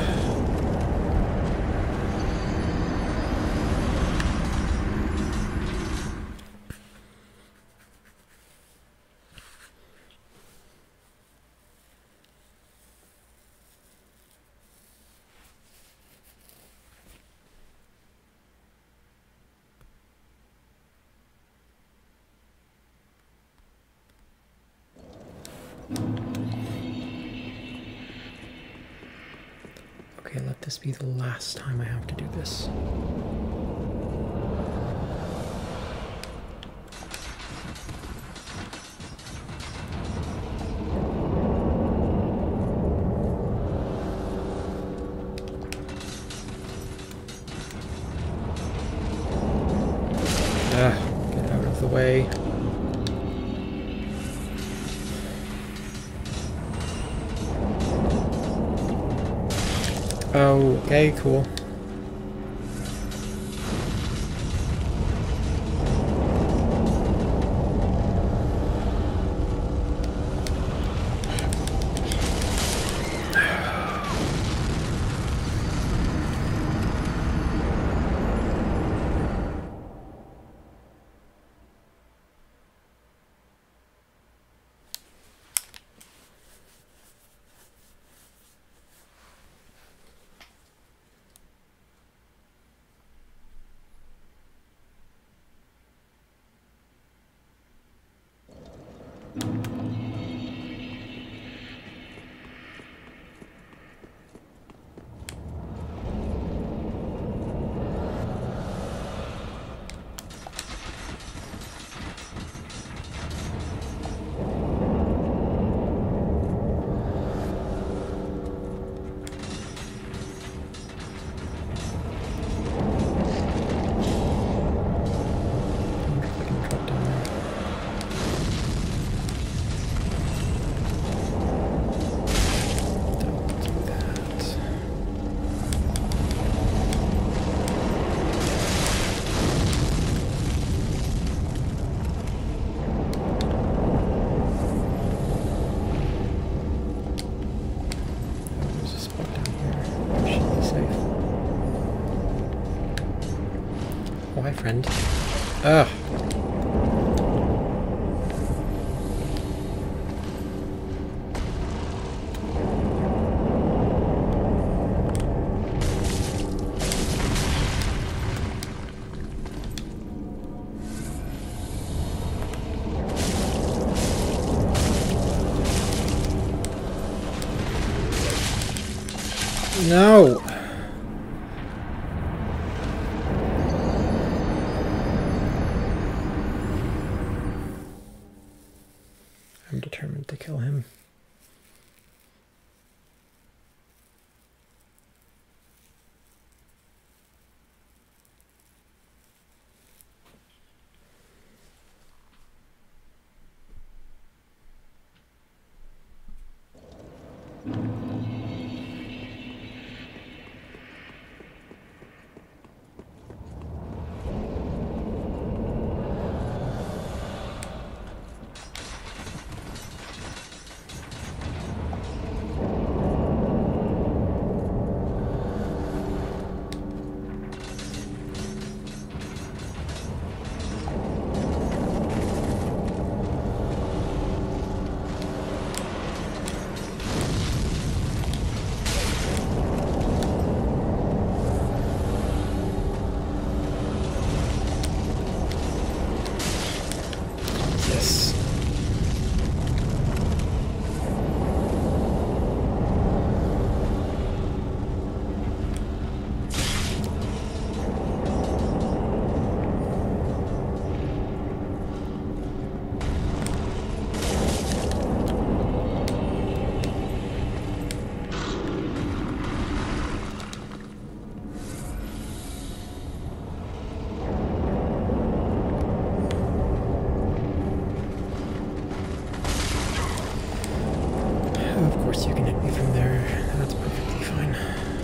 Okay, let this be the last time I have to do this. Ah, get out of the way. Oh, okay, cool. friend. Ugh. No! I'm determined to kill him. You can hit me from there. That's perfectly fine.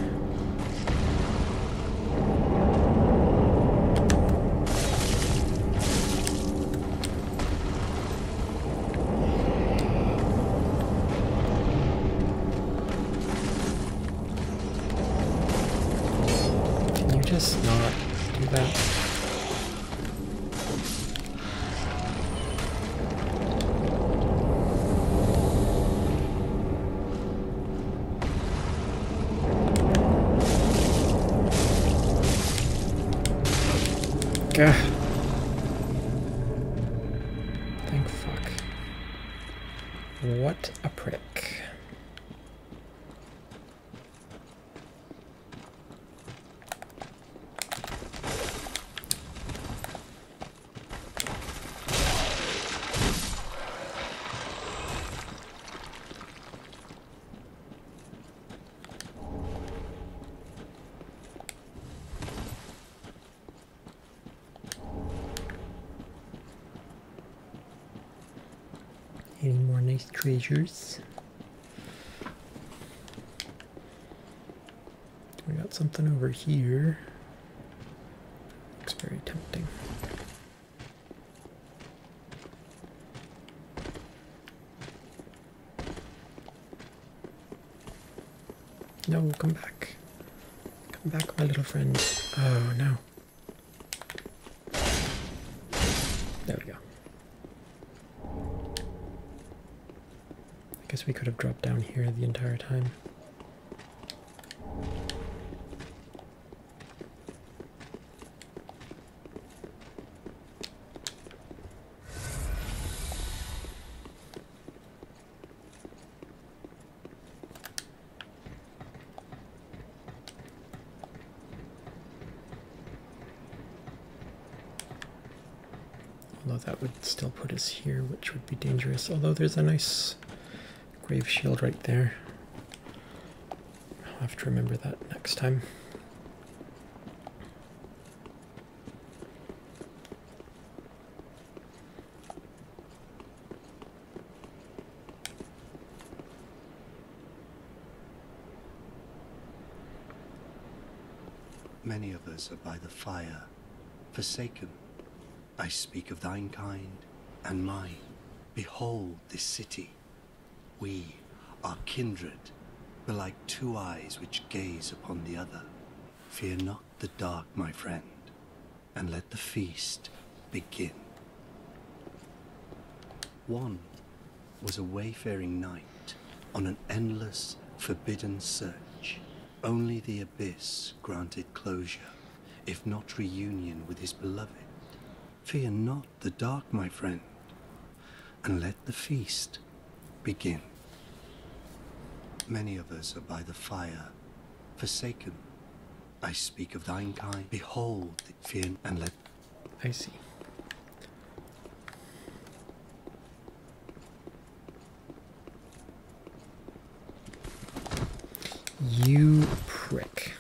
Can you just not do that? Ugh. Thank fuck. What a prick. Any more nice treasures? We got something over here. Looks very tempting. No, come back. Come back, my little friend. Oh, no. There we go. I guess we could have dropped down here the entire time. Although that would still put us here, which would be dangerous. Although there's a nice grave shield right there. I'll have to remember that next time. Many of us are by the fire, forsaken. I speak of thine kind and mine. Behold this city. We are kindred, but like two eyes which gaze upon the other. Fear not the dark, my friend, and let the feast begin. One was a wayfaring knight on an endless, forbidden search. Only the abyss granted closure, if not reunion with his beloved. Fear not the dark, my friend, and let the feast begin. Many of us are by the fire, forsaken. I speak of thine kind. Behold, fear and let... I see. You prick.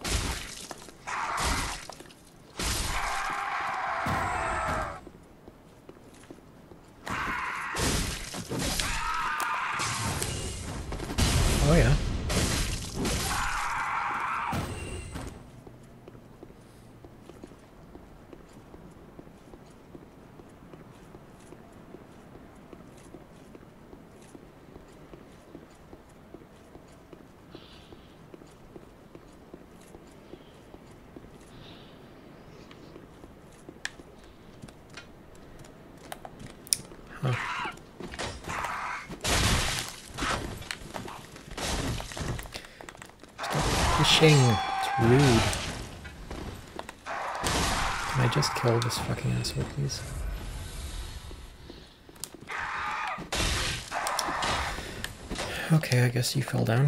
Oh yeah. Huh. Stop pushing. It's rude. Can I just kill this fucking asshole, please? Okay, I guess you fell down.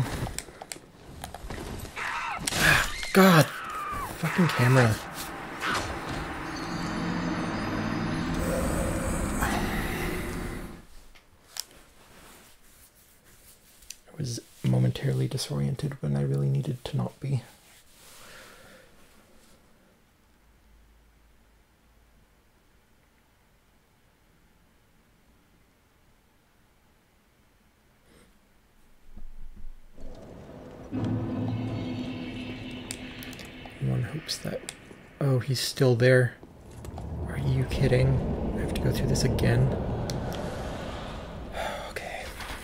Ah, God! Fucking camera. I was momentarily disoriented when I really needed to not be. One hopes that... Oh, he's still there. Are you kidding? I have to go through this again? Okay.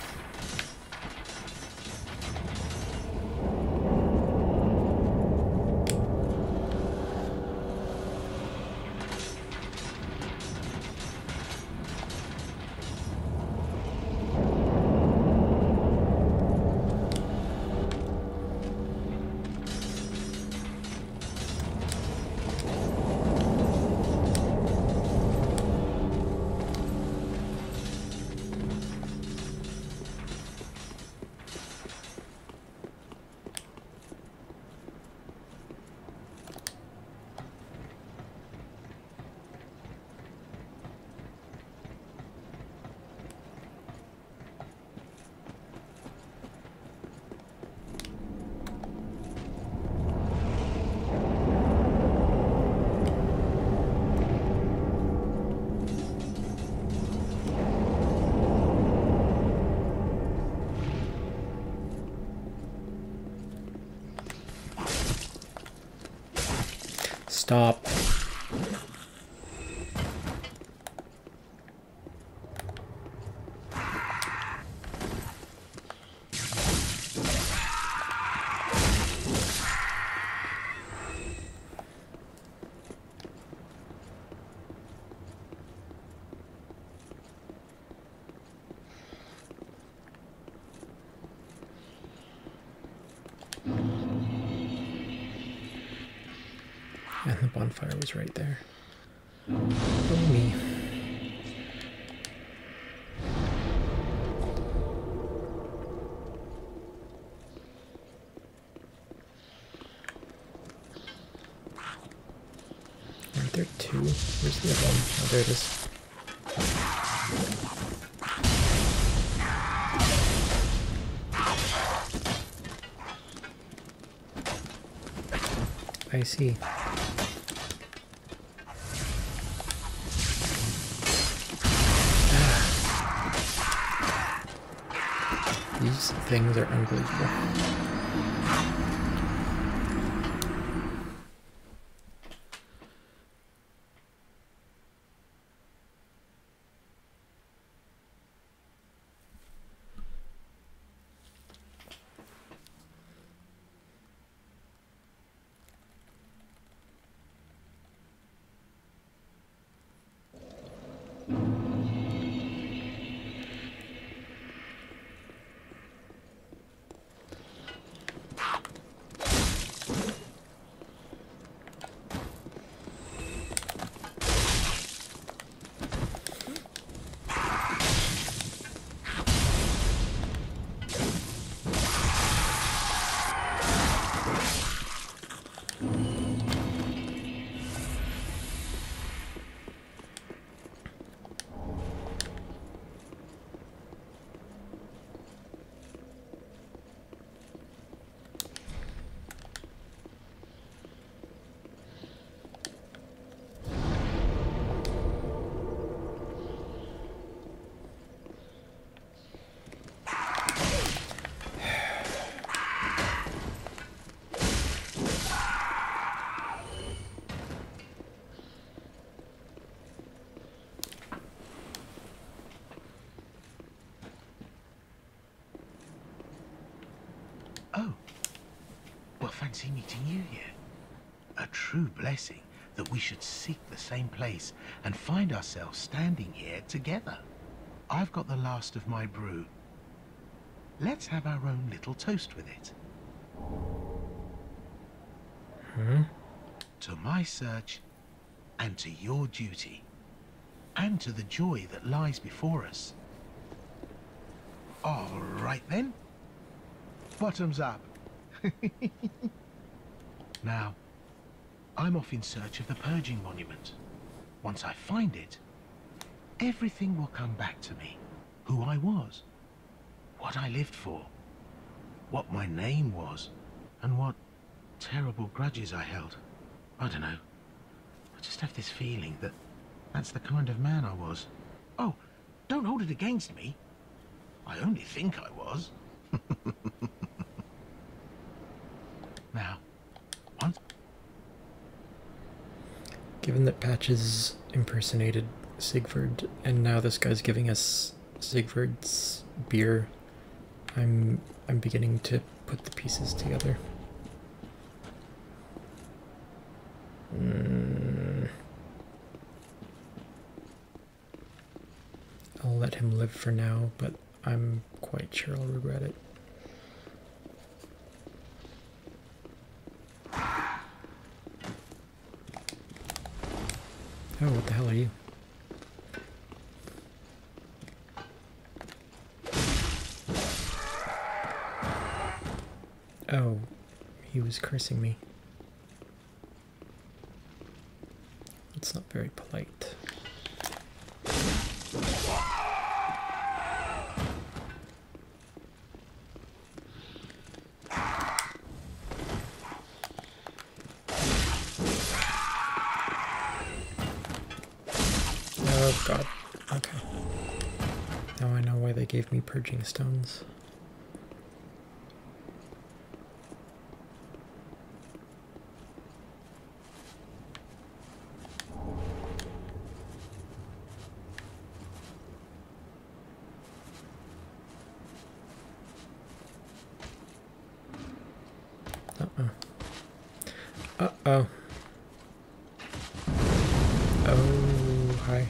Stop. And the bonfire was right there. Oh me. Aren't there two? Where's the other one? Oh, there it is. I see. These things are unbelievable. Well, fancy meeting you here. A true blessing that we should seek the same place and find ourselves standing here together. I've got the last of my brew. Let's have our own little toast with it. Hmm? To my search, and to your duty, and to the joy that lies before us. All right then. Bottoms up. Now, I'm off in search of the purging monument. Once I find it, everything will come back to me. Who I was, what I lived for, what my name was, and what terrible grudges I held. I don't know. I just have this feeling that that's the kind of man I was. Oh, don't hold it against me. I only think I was. Now, once... Given that Patches impersonated Sigvard, and now this guy's giving us Sigvard's beer, I'm I'm beginning to put the pieces together. Mm. I'll let him live for now, but I'm quite sure I'll regret it. Oh, what the hell are you? Oh, he was cursing me. It's not very polite. Oh god, okay. Now I know why they gave me purging stones. Uh-oh. Uh-oh. Oh, hi.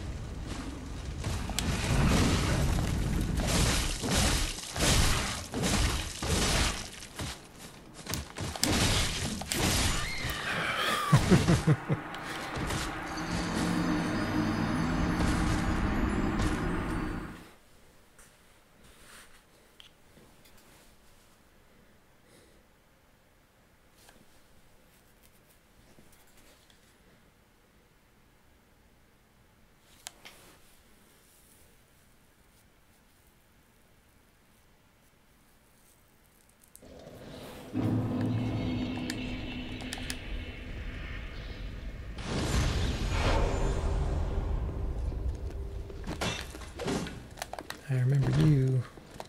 I remember you.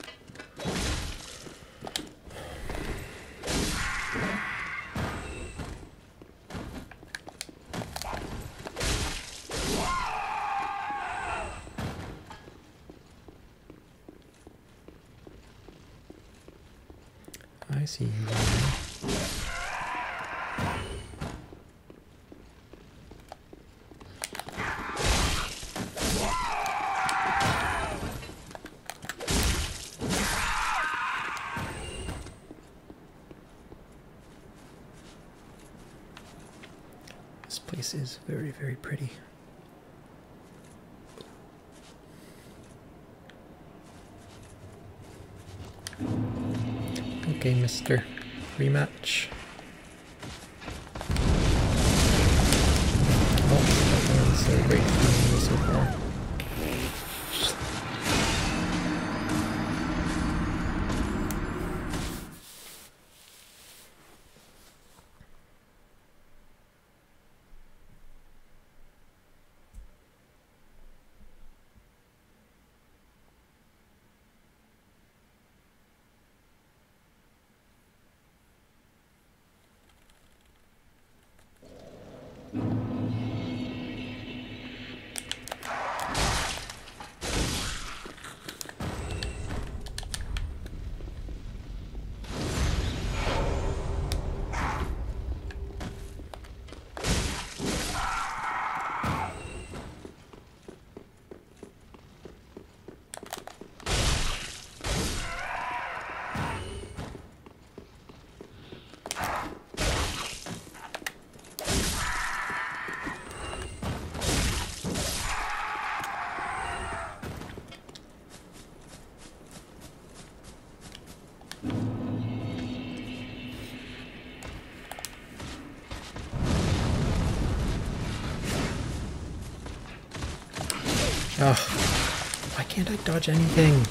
I see you. This place is very, very pretty. Okay, mister. Rematch. Oh, that one's so great for me so far. Oh, why can't I dodge anything?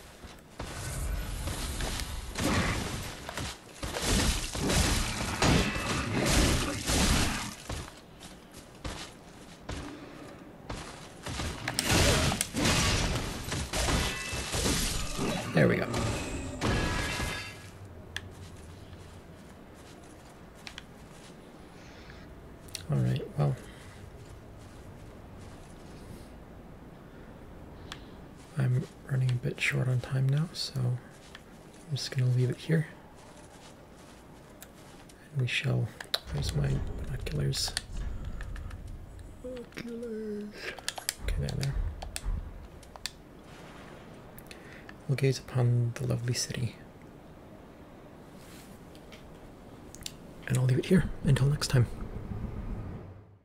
There we go. All right, well. I'm running a bit short on time now, so I'm just going to leave it here. And we shall... Where's my binoculars? Binoculars. Okay, there, there. We'll gaze upon the lovely city. And I'll leave it here until next time.